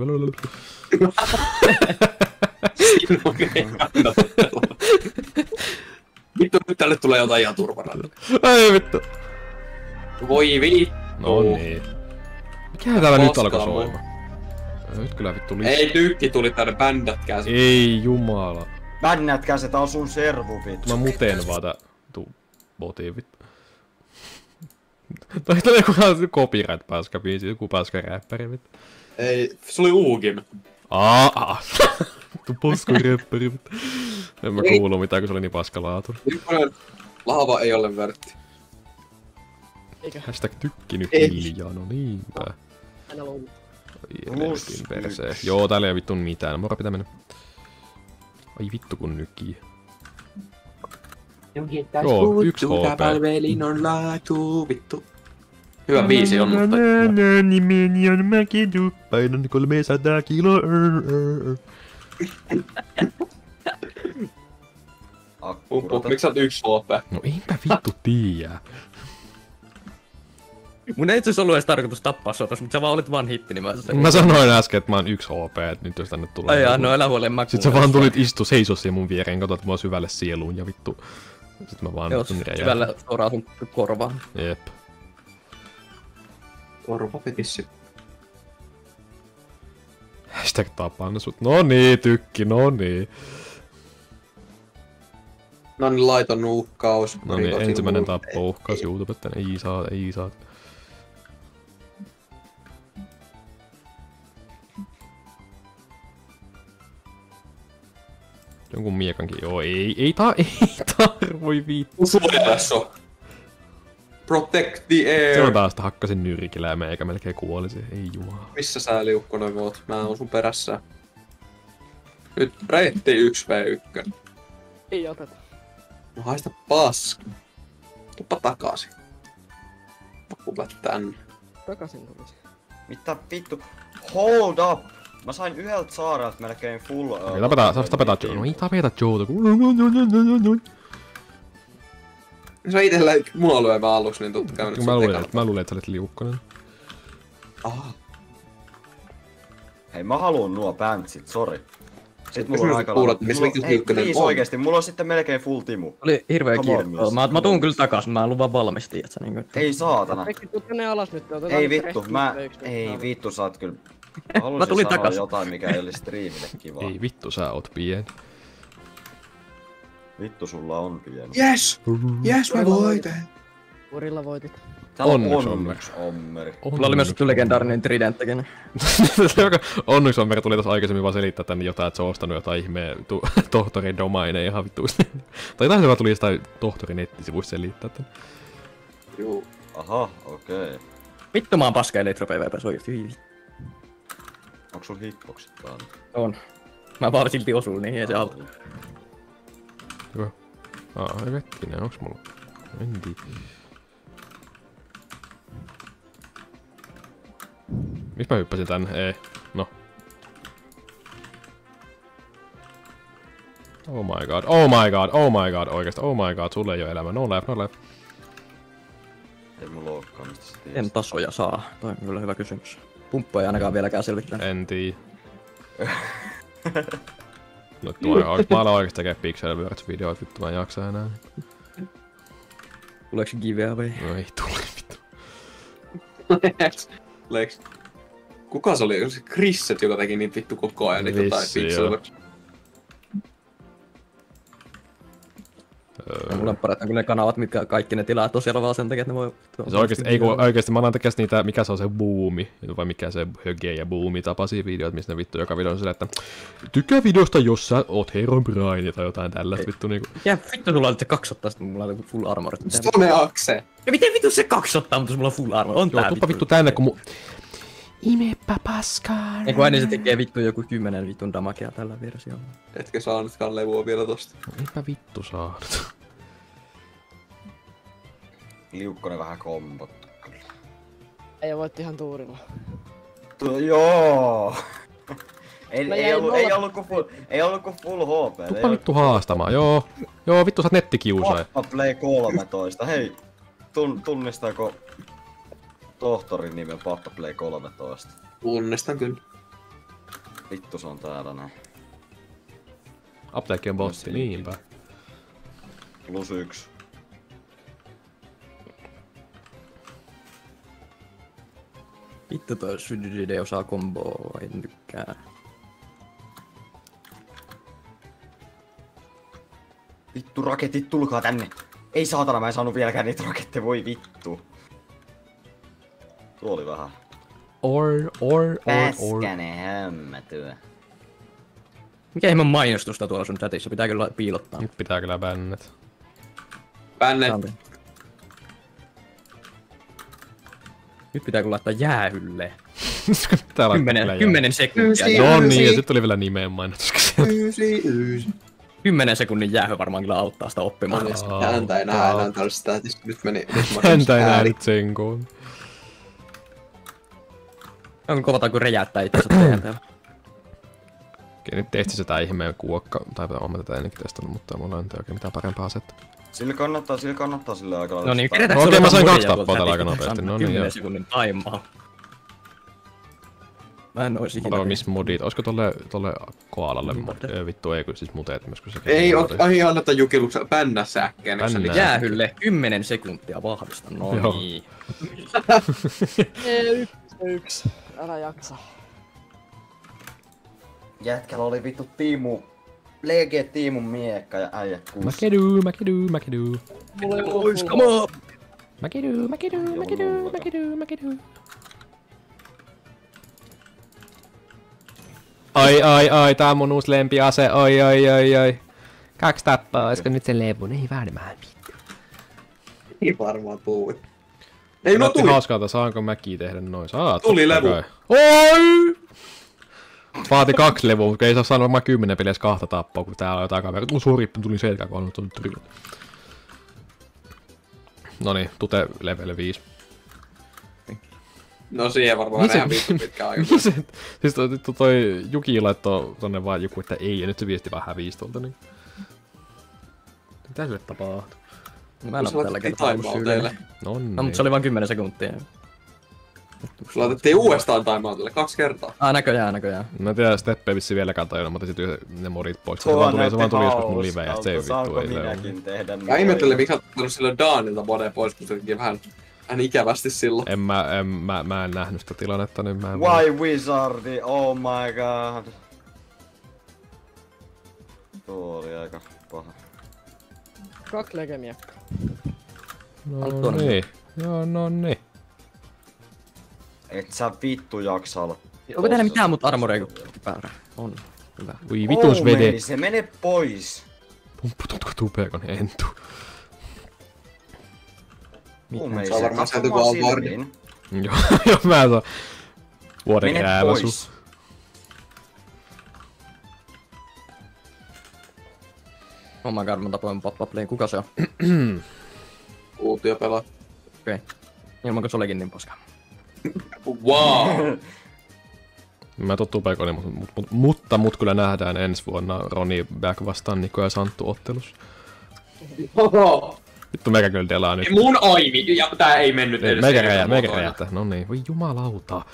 Sinun ei kannata pelata. Vittu, nyt tälle tulee jotain ihan turvanalle. Ei vittu. Voi vittu. No niin. Mikä täällä nyt alkoi Paskaa mua. soimaan? Nyt kyllä vittu lisää. Ei tykki tuli tänne bändätkää sen. Ei jumala. Bännätkää se, tää on sun servu vittu. Mä muteen vaan tää tuu botiin vittu. Toi oli joku copyright paska biisi, joku paska räppäri vittu. Ei, se oli Uugim. Aa, vittu paska räppäri vittu. En mä kuulu mitään, kun se oli niin paska laatu. Ykkönen lava ei ole värtti. Hashtag tykki nyt Ei. hiljaa, no niinpä. Aina on. Ai Plus helvetin persee. yksi. Joo, täällä ei oo vittu mitään. Moro pitää mennä. Ai vittu kun nykii. Jonkin taas Joo, yksi puuttuu, H P. tää palvelin on laatu, vittu. Hyvä biisi on, mutta... Nimeni on Mäkidu, painan kolmesataa kiloa. Uppu, Akkurata. miksi sä oot yksi H P? No eipä vittu tiiä. Mun ei itse asiassa ollut edes tarkoitus tappaa sua tossa, mutta sä vaan olit vaan hitti, niin mä sen... Mä sanoin äsken, että mä oon yksi H P, että nyt jos tänne tulee. Ai jaa, joku- no älä huoli, en mä Sit sä vaan tulit istu seiso siihen mun viereen, katsot mua syvälle sieluun ja vittu. Sit mä vaan Joo, vittu räjähdin. syvällä suoraan sun korvaan. Jep. Korva petissi. Hashtag tapaan sut. No niin, tykki, no niin. No niin, laiton uhkaus. No niin, Rikosin ensimmäinen muu- tappo uhkaus YouTube, että ei saa, ei saa. Jonkun miekankin. Joo, ei, ei tar... Ei tarvoi vittu. Suojassa. Protect the air. Se on taas, että hakkasin nyrkillä ja meikä melkein kuolisi. Ei jumala. Missä sä Liukkonen oot? Mä oon sun perässä. Nyt reitti yksi vastaan yksi. Ei oteta. No haista paska. Tuppa takaisin. Tuppa tänne. Takaisin tulisi. Mitä vittu? Hold up! Mä sain yhdeltä saarelta melkein full... Okei, tapetaan, saaks tapeta Joe? No ei tapeta Joe. Se on itellä mua lyömä aluksi, niin totta kai nyt Mä luulen, mä luulen, että sä olet Liukkonen. Aha. Hei, mä haluun nuo pantsit, sori. Sitten mulla on Kysymys aika kuulet, lailla... missä Mulla- vittu Hei, Liukkonen please on? oikeesti, mulla on sitten melkein full timu. Oli hirveä Come kiire. on, miss. Mä, mä tuun kyllä takas, mä luvan valmis, tiiätsä niinku. Ei saatana. Kaikki tuu tänne alas nyt. Otetaan Ei nyt vittu, rehti mä... yksi vastaan Ei yksi. vittu, sä oot kyllä... Mä halusin tulin sanoa takas. jotain, mikä ei olisi striimille kivaa. Ei vittu, sä oot pieni. Vittu, sulla on pieni. Yes! Yes, mä voitin! Urilla voitit. Täällä on Onneksi onneksi ommeri. Mulla oli myös vittu legendaarinen tridenttikin. Onneksi on tuli tuossa aikaisemmin vaan selittää tänne jotain, että se on ostanut jotain ihmeen tu- tohtorin domaineja ihan vittuisesti. Tai jotain, joka tuli jostain tohtorin nettisivuista selittää tänne. Juu. Aha, okei. Vittu mä oon paska Electro P V P, se on hyvin. Onks sulla hitboxit päällä? On. Mä vaan silti osun niihin ja se auttaa. Hyvä. Aa, ei vettinen, onks mulla? En tiedä. Missä mä hyppäsin tän? Ei. No. Oh my god, oh my god, oh my god, oikeesti, oh my god, sulle ei oo elämä. No life, no life. Ei mulla ookaan, mistä sä En tiesit. tasoja saa. Toi on kyllä hyvä kysymys. Pumppu ei ainakaan vieläkään selvittänyt. En tii. No tuo on mä aloin oikeesti tekee Pixel Words videoita, vittu mä en jaksa enää. Tuleeko giveaway? No ei tule vittu. Lex. Lex. Kuka se oli? Se Krisset, joka teki niitä vittu koko ajan niitä jotain Vissi, pixelworks. Ja mulla on parat kyllä ne kanavat, mitkä kaikki ne tilaat on siellä vaan sen takia, että ne voi... Se oikeesti, ei kun oikeesti mä alan tekee niitä, mikä se on se boomi, vai mikä se höge ja boomi tapaisia videoita, missä ne vittu joka video on silleen, että tykkää videosta, jos sä oot Herobrine tai jotain tällaista vittu niinku. Ja vittu sulla on nyt se kaksottaa, sitten mulla on full armor. Stone Axe. Ja miten vittu se kaksottaa, mutta mulla on full armor? On Joo, tää tuppa vittu tänne, kun mu... Imepä paskaa. Eiku aina se tekee vittu joku kymmenen vittun damakea tällä versiolla. Etkä saanutkaan levua vielä tosta. Eipä vittu saanut. Liukkonen vähän kombot. Ei voitti ihan tuurilla. Tuo, joo! ei, Mä ei, jäin ollut, ei nolla- ollut kuin full, ei ollut kuin full H P. ei Tuppa ollut vittu haastamaan, joo. Joo, vittu sä oot nettikiusaaja. Poppa Play kolmetoista. Hei, tun, tunnistaako tohtorin nimen Poppa Play kolmetoista? Tunnistan kyllä. Vittu se on täällä näin. Apteekki on botti, niinpä. Plus yksi. Vittu toi Sydide osaa komboa, en tykkää. Vittu raketit, tulkaa tänne! Ei saatana, mä en saanut vieläkään niitä raketteja, voi vittu. Tuo oli vähän. Or, or, or, or. Päskänen hämmätyö. Mikä ihme mainostusta tuolla sun chatissa? Pitää kyllä piilottaa. Nyt pitää kyllä bännet. Bänne. Saanti. Nyt pitää kyllä laittaa jäähylle. Pitää laittaa Kymmenen, kyllä kymmenen sekuntia. Ysi. jää. No jää- niin, ja sit tuli vielä nimeen mainostuskin sieltä. Ysi, ysi. Kymmenen sekunnin jäähy varmaan kyllä auttaa sitä oppimaan. Häntä ei näe enää tällaista. Nyt meni. Häntä ei näe nyt senkoon. On kovata kun räjäyttää itsensä teidän täällä. Okei, nyt testissä tää ihmeen kuokka. Tai oon mä tätä ennenkin testannut, mutta mulla on oikein mitään parempaa asetta. Sillä kannattaa, sillä kannattaa sille aika lailla. No niin, sitä- kerätäänkö Okei, sulle mä sain jotain kaksi muria tappaa tuolta tällä aika chatista? nopeasti. No Anna niin, kymmenen joo. sekunnin taimaa. Mä en ois ikinä Ota tehnyt. missä modit. Oisko tolle, tolle koalalle mod? Ei, vittu, ei kyllä siis muteet myös, kun se Ei, ot, ai anneta Jukiluksen bännä säkkeen. Bännää. Jäähylle kymmenen sekuntia vahvista. No Joo. niin. Ei, yksi, yksi. Älä jaksa. Jätkällä oli vittu tiimu. Lege tiimun miekka ja äijä kuusi. Mäkedu, mäkedu, mäkedu. Mulla ei Boys, ollut come on! Mäkedu, mäkedu, mäkedu, mäkedu, mäkedu. Ai, ai, ai, tää on mun uusi lempiase, oi, oi, oi, oi. Kaksi tappaa, olisiko nyt se levun? Ei varmaan vittu. Ei varmaan tuu. Ei no Näytti tuli. hauskalta, saanko mäkiä tehdä noin? Saat. Tuli totta levu. kai. Oi! Vaati kaksi levua, mutta ei saa saanut varmaan kymmenen peliä kahta tappaa, kun täällä on jotain kaveria. Oh, sori, tuli selkään, kun on tullut tryllä. Noniin, tute level viisi. No siihen varmaan Niin se- ihan vittu pitkä aika. Se, siis toi, toi, toi Juki laittoi tonne vaan joku, että ei, ja nyt se viesti vaan hävisi tuolta, niin... Mitä sille tapahtuu? Mä en Se oo tällä laitettiin kertaa ollut timeout syyllinen. teille. No niin. No, mutta se oli vain kymmenen sekuntia. Laitettiin uudestaan timeoutille kaksi kertaa. Ah, näköjään, näköjään. Mä en tiedä, Steppe ei vissiin vieläkään tajunnut, mä otin sit ne modit pois. Se vaan tuli, se vaan tuli joskus mun live, ja se ei vittu Saanko ei leu. minäkin tehdä Mä ihmettelin, miksi olet ottanut silloin Daanilta mode pois, kun se teki vähän, vähän ikävästi silloin. En mä, en, mä, mä en nähnyt sitä tilannetta, niin mä en voi- Why Wizardi? Oh my god. Tuo oli aika paha. Kaksi legemiekkaa. No Antton. niin. Joo, no niin. Et sä vittu jaksa olla. Onko täällä mitään muuta armoreja kuin päällä? On. Hyvä. Ui vitus Oh, vede. meni, se mene pois. Pumppu tupeekon entu. Miten Se on varmaan sieltä, kun on vardi. Joo, joo, mä saan vuoden Mene jäällä sun. pois. Oh my god, mä tapoin poppapliin. Kuka se on? Uutio pelaa. Okei. Okay. Ilman kun se olikin niin paska. Wow! Mä tuon tupeekoni, mutta, mut, mut, mutta mut kyllä nähdään ensi vuonna Roni Back vastaan Niko ja Santtu ottelussa. Oho. Vittu meikä kyllä delaa nyt. Mun aimi, ja tää ei mennyt edes. Meikä edes räjää, meikä muotoina. räjähtää. No niin, voi jumalauta.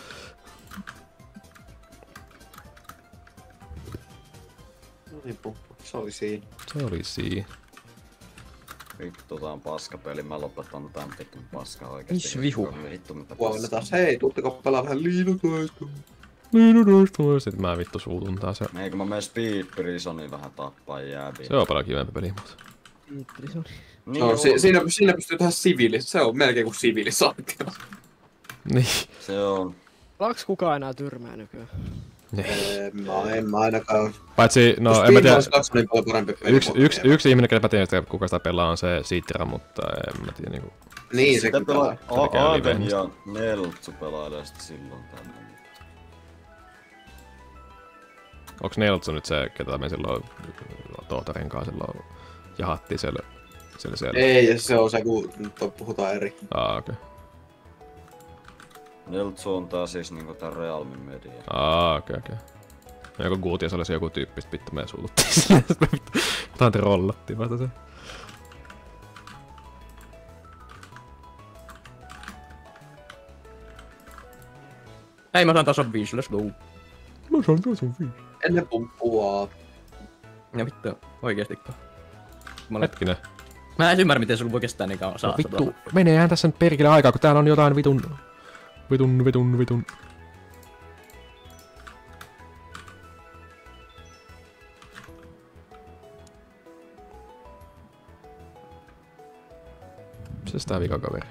Se oli siinä. Se oli siinä. Vittu, tää on paskapeli. Mä lopetan tän vitun paskaa oikeesti. Is vihu. Vittu mitä Huomenna paskaa. taas, hei, tuutteko pelaa vähän liinotoista? Niin, no noista. Sitten mä vittu suutun taas. Ja Eikö mä menen Speed Prisoniin vähän tappaa jääviä? se on paljon kivempi peli, mutta... Niin No, on. si- siinä, siinä pystyy tehdä siviilis, se on melkein kuin sivilisaatio. Niin. Se on. Pelaaks kukaan enää tyrmää nykyään? En mä, en mä ainakaan. Paitsi, no Jos en mä Speed tiedä... olisi kaksi, niin paljon parempi peli. Yksi, yksi, yksi ihminen, ketä mä tiedän, että kuka sitä pelaa, on se Sitra, mutta en mä tiedä niinku... Niin, se Sitä pelaa. pelaa. käy Aaden liveen. ja Neltsu pelailee sit silloin tänne. Onks Neltsu nyt se, ketä me silloin tohtorin kanssa silloin jahattiin siellä, siellä, siellä? Ei, se on se, kun nyt puhutaan eri. Aa, okei. Okay. Neltsu on tää siis niinku tää Realmin media. Aa, okei, okay, okei. Okay. Joku Guutias oli se joku tyyppi, sit vittu me suututtiin silleen, sit me vittu... Jotain trollattiin vasta se. Hei, mä saan tason viisi, let's go. No se on taas on viisi. Ennen pumppua. Ja vittu, oikeestikö? Mä, olen... Hetkinen. mä en ymmärrä, miten sulla voi kestää niin kauan No salassa. vittu, meneehän tässä nyt perkele aikaa, kun täällä on jotain vitun... Vitun, vitun, vitun... Mistäs tää vikakaveri?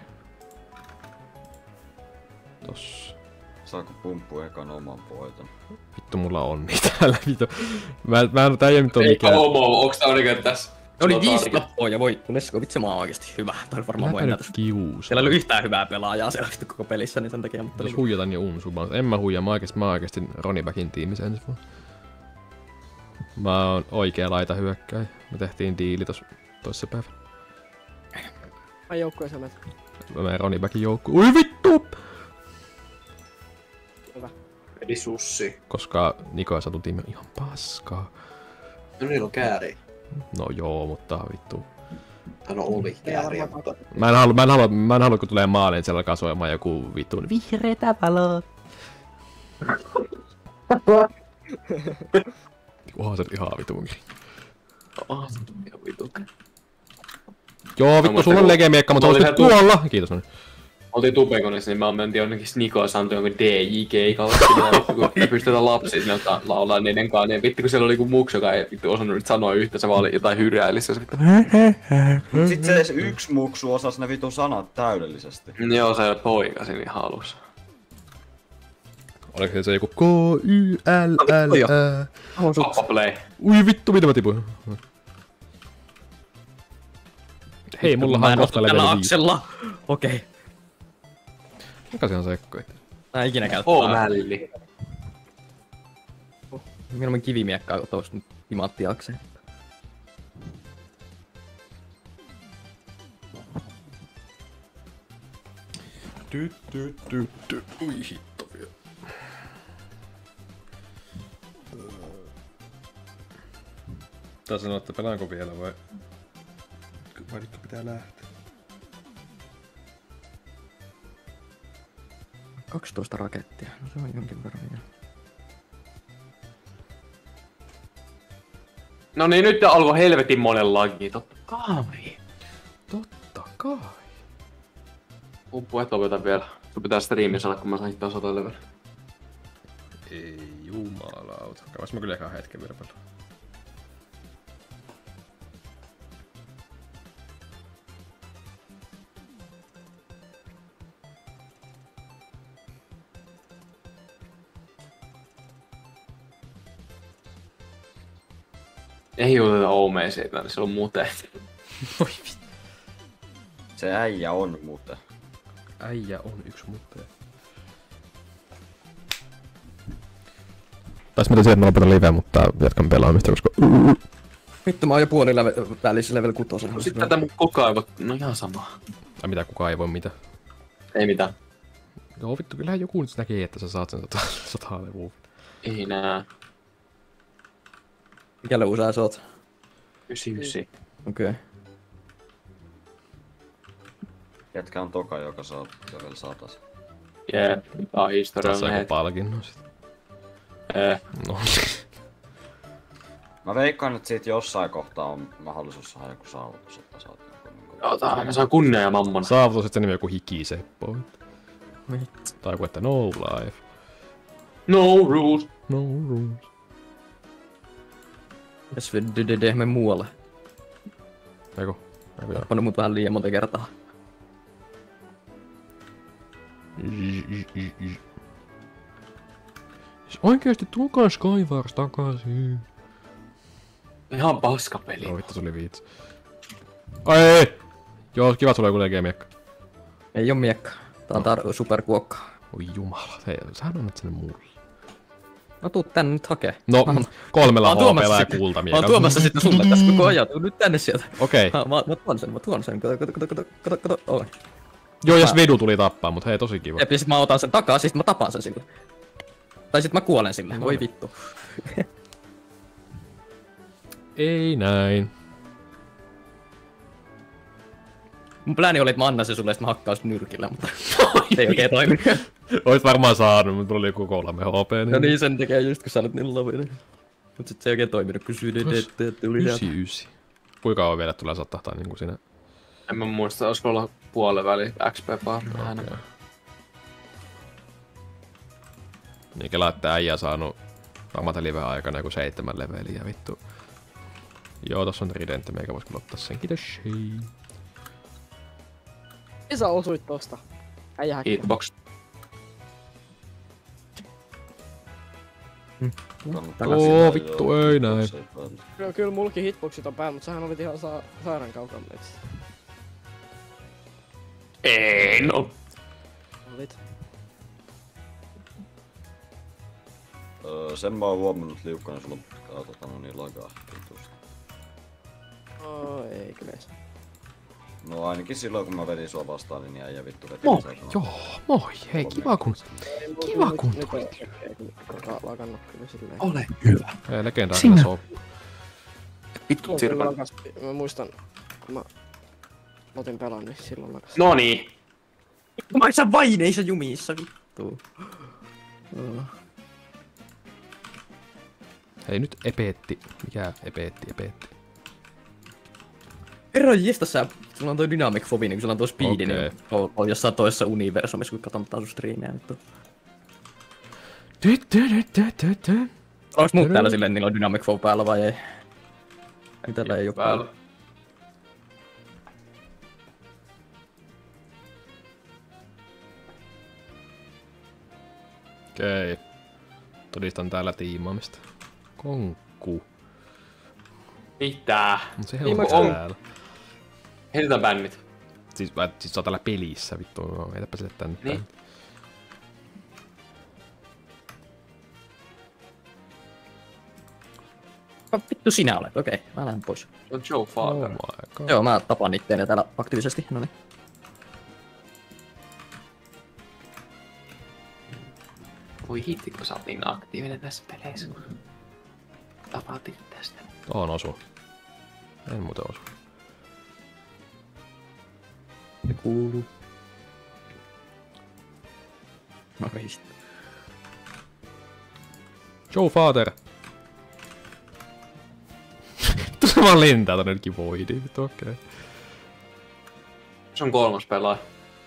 Tossa. Saako pumppu ekan oman voiton? Vittu, mulla on niitä täällä, vittu. Mä, mä en, tää ei nyt oo Ei mikään... homo, onks tää oikein tässä? Oli Sulla on viisi tarkit. tappoa ja voittu, Nesko, vitsi mä oon oikeesti hyvä. Tää oli varmaan Läpä voi nyt näytös. kiusaa. Siellä ei ollut yhtään hyvää pelaajaa siellä vittu koko pelissä, niin sen takia, mutta... Jos Niinku... huijatan ja unsumaan. En mä huijaa, mä oikeesti, mä oon oikeesti Ronnie Backin tiimissä ensi vuonna. Mä oon oikea laita hyökkäjä. Me tehtiin diili tos toissapäivänä. Ai joukkueeseen menet. Mä menen Ronnie Backin joukkuun. Ui vittu! Eli sussi. Koska Niko ja Satun tiimi on ihan paskaa. No niillä on kääri. No joo, mutta vittu. Tai no oli kääriä, mutta... Mä en halua, mä en halua, mä en halua kun tulee maaliin, siellä alkaa soimaan joku vittu vihreätä valoa. Oha se ihan vitun. Ah, ihan vitu. Joo vittu, sulla on legemiekka, mutta Mä olis olin nyt ihan tuolla. Kiitos Noni. Oltiin Tupekonissa, niin mä mentiin jonnekin Niko ja Santo jonkun D J keikalle. Kun me pystytään lapsia sinne ottaa laulaa niiden kanssa. Niin vittu kun siellä oli joku muksu, joka ei vittu osannut nyt sanoa yhtä, se vaan oli jotain hyräilissä. Se vittu. Sit se edes yksi muksu osas ne vitun sanat täydellisesti. Joo, se poika siinä ihan alussa. Oliko se joku K Y L L Ä? Poppa play. Ui vittu, mitä mä tipuin? hei, mullahan on kohta level viisi. Aksella. Okei. Okay. Mikä se on sekko? Mä en ikinä käyttää. Oo mälli. Mieluummin kivimiekkaa kuin tosta timanttiakseen. Ty, ty, ty, ty. Ui hitto vielä. Tää sanoo, että pelaanko vielä vai? Vai nyt pitää lähteä? kaksitoista rakettia. No se on jonkin verran. No niin, nyt alkoi helvetin monen lagi, totta kai. Totta kai. Uppu, et lopeta vielä. Sun pitää striimin saada, kun mä sain hittaa sata level. Ei jumalauta. Käväs mä kyllä ekaan hetken vielä pelaa. Ei oteta oumea siitä, niin se on muuten. Voi vittu. Se äijä on muuten. Äijä on yksi muuten. Tais mitä siihen lopeta live, mutta jatkan pelaamista, koska... Vittu, mä oon jo puoli level, välissä level kutosen. Sitten tätä mun koko ajan, no ihan sama. Ai mitä, kukaan ei voi mitä? Ei mitään. Joo vittu, kyllähän joku nyt näkee, että sä saat sen sata levua. Ei nää. Mikä levy sä oot? yhdeksänkymmentäyhdeksän. Okei. Okay. Jätkä on toka, joka saa level satas. Jee, tää on historiallinen Tässä on hetki. palkinnon sit. Ee. No. Mä veikkaan, että siitä jossain kohtaa on mahdollisuus saada joku saavutus, että saat joku... Ota, mä saan kunnia ja mammon. Saavutus, että se nimi on joku hikiseppo. Tai joku, että no life. No rules. No rules. Jos vedde me muualle. Eiku? Eiku joo. Tappanut mut vähän liian monta kertaa. Siis oikeesti tulkaa Skywars takaisin. Ihan paska peli. Joo vittu, se oli viitsi. Ai ei! Joo, kiva sulla joku legee miekka. Ei oo miekka. Tää on tar- superkuokka. Oi jumala, hei, sähän annat sen mulle. No tuu tänne nyt hakee. No, Mä oon- kolmella Mä oon tuomassa H P:llä ja sitten- kultamiekalla. Mä oon tuomassa sitten sulle tässä koko ajan. Tuu nyt tänne sieltä. Okei. Mä, mä, mä tuon sen, mä tuon sen. Kato, kato, kato, kato, kato, kato. Oi. Joo, jos Vedu tuli tappaa, mut hei, tosi kiva. Jep, ja sit mä otan sen takaa, sit mä tapan sen sille. Tai sit mä kuolen sille. Voi vittu. Ei näin. Mun plääni oli, että mä annan sen sulle, sit mä hakkaan sut nyrkillä, mutta se ei oikein toimi. Ois varmaan saanut, mutta mulla oli joku kolme H P. No niin, sen tekee just kun sä olet niin lavinen. Mut sit se ei oikein toiminut, kun syy tuli sieltä. yhdeksänkymmentäyhdeksän. Kuinka kauan vielä tulee saattaa tai niinku siinä? En mä muista, olisiko olla puolen väli X P vaan. Okay. Niin kelaa, että äijä saanut varmaan live aikana joku seitsemän leveliä vittu. Joo, tossa on Tridentti, meikä vois kyllä ottaa sen. Kiitos, hei. Sä osuit tosta. Äijä häkki. Hitbox. Oo, vittu, ei näin. Kyllä, kyllä mulki hitboxit on päällä, mut sähän olit ihan sa- sairaan kaukana metsistä. Ei no. Olit. Öö, sen mä oon huomannut liukkana, sulla on tota, no niin lagaa. Kiitos. Oh, ei kyllä ees. No ainakin silloin kun mä vedin sua vastaan, niin äijä vittu veti. Moi, joo, moi, hei, kiva kun, kiva kun Nyt tulit. on lakannut kyllä silleen. Ole hyvä. Hei, legendaarilla sop. Vittu sirpan. Lakas, mä muistan, kun mä otin pelan, niin silloin lakas. Noniin. Mä oon sä vaineissa jumissa, vittu. Oh. Hei, nyt epeetti. Mikä epeetti, epeetti? Herra jesta sä, sulla on toi Dynamic Fobi, niin kun sulla on toi Speedi, Okei. niin on, on jossain toisessa universumissa, kun katon taas sun striimiä nyt. Onks muut täällä silleen, niillä on Dynamic Fobi päällä vai ei? Ei täällä ei oo päällä. Okei. Todistan täällä tiimaamista. Konkku. Mitä? Mut sehän on Tiimaako on? täällä. Heitetään bännit. Siis, mä, siis sä oot täällä pelissä, vittu. No, heitäpä sille tänne. Niin. Vittu sinä olet, okei. Mä lähden pois. On Joe Oh Father. my god. Joo, mä tapaan itteeni täällä aktiivisesti. Noniin. Voi hitti, kun sä oot niin aktiivinen tässä peleissä. Tapautit tästä. Tohon osu. En muuten osu. Se kuuluu. No ei sit. Joe Father! Tuossa vaan lentää tonne nytkin voidiin, vittu okei. Okay. Se on kolmas pelaaja.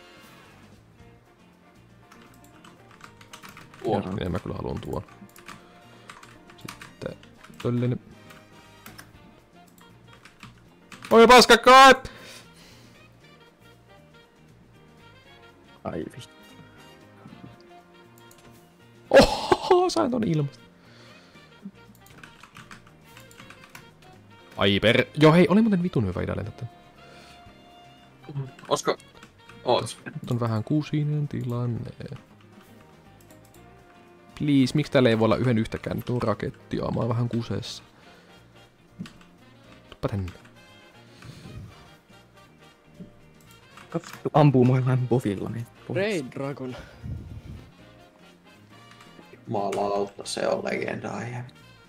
Tuo. Niin mä kyllä haluan tuon. Sitten Pöllinen. Oi paska kai! Ai vittu. Oho, sain ton ilmasta. Ai per... Joo hei, oli muuten vitun hyvä idea lentää tän. Osko... Oot. Nyt on vähän kusinen tilanne. Please, miksi täällä ei voi olla yhden yhtäkään tuon rakettia? Mä oon vähän kuseessa. Tuppa tänne. Vittu ampuu mua vähän bovilla. Niin. Raid Dragon. Jumalauta, se on legendaia.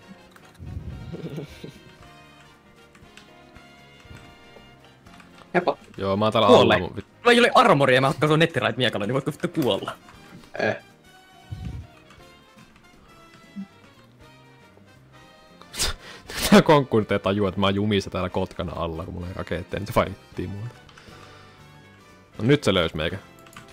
Hepa. Joo, mä oon täällä Kuolle. alla. Mun... Mulla ei ole armoria ja mä hakkaan sun nettirait miekalla, niin voitko vittu kuolla? Eh. Tää konkku nyt ei tajua, että mä oon jumissa täällä kotkana alla, kun mulla ei raketteja, niin se vaihittiin muuta. No nyt se löys meikä.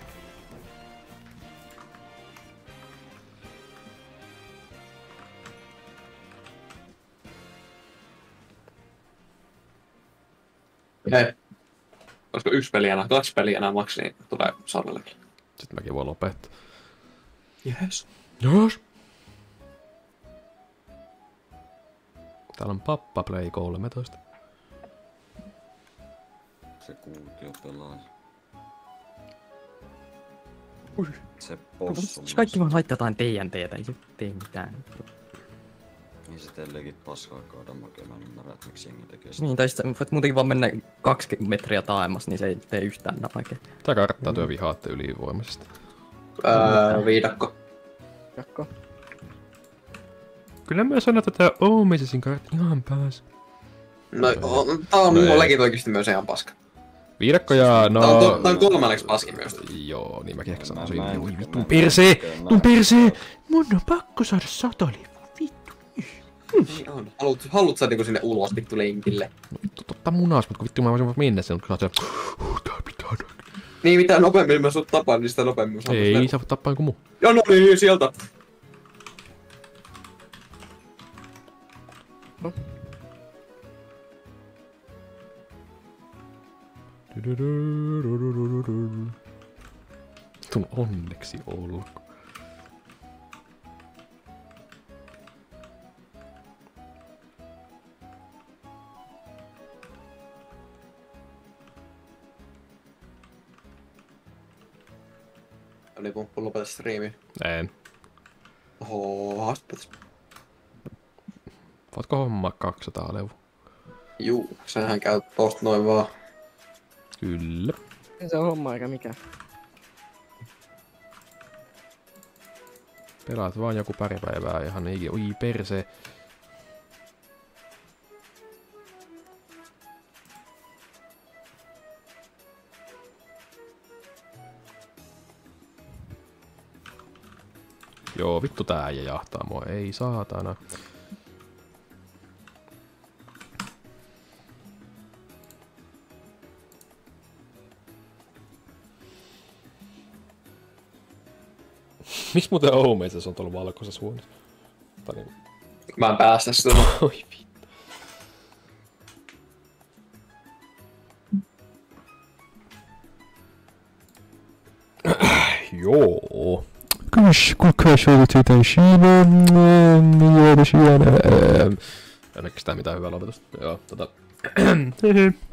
Hei. Olisiko yksi peli enää, kaksi peliä enää maksi, niin tulee Sarvellekin. Sitten mäkin voin lopettaa. Yes. Jos. Täällä on Pappa Play kolmetoista. Se kuutio pelaa. Ui. Se possu. Kaikki vaan laittaa jotain T N T:tä, ei se tee mitään. Niin se teillekin paskaa kaada makea, mä en ymmärrä, että miksi jengi tekee sitä. Niin, tai sitten voit muutenkin vaan mennä kaksi metriä taaemmas, niin se ei tee yhtään napakea. Tää karttaa työ vihaatte ylivoimaisesti. Öö, viidakko. Jakko. Kyllä mä sanon, että tää Omesesin kartta ihan pääs. No, on, tää on No ei. mullekin oikeesti myös ihan paska. Viidakko ja no... Tää on, to, tää on kolmanneksi paskin myös. Joo, niin mäkin ehkä sanoisin. Mä- mä en- Oi mä vittu en- persee! mä- Tun persee! Mun on pakko saada satalivu, vittu. Niin on. Haluut, haluut sä niinku sinne ulos vittu lenkille? No vittu totta munas, mut kun vittu mä voisin mennä sen, kun sä oot siellä... "Huh, tää pitää näkyä." Niin mitä nopeammin mä sut tapaan, niin sitä nopeammin mä Ei, sä voit tappaa joku muu. Ja no niin, sieltä. Tun onneksi olko. Oli pumppu lopeta striimi. En. Oho, haastapelis. Voitko hommaa kaksisataa levua? Juu, sehän käy tosta noin vaan. Kyllä. Ei se on homma eikä mikään. Pelaat vaan joku pari päivää ihan ikinä. Oi persee. Joo, vittu tää äijä jahtaa mua. Ei saatana. Miksi muuten Omeisessa on tuolla valkoisessa huoneessa? Tai niin... Mä en päästä sitä. Oi vittu. Joo. Kysh, kuka suututti tai Shiva, mielestä Shiana. Onneksi tää mitään hyvää lopetusta. Joo, tota...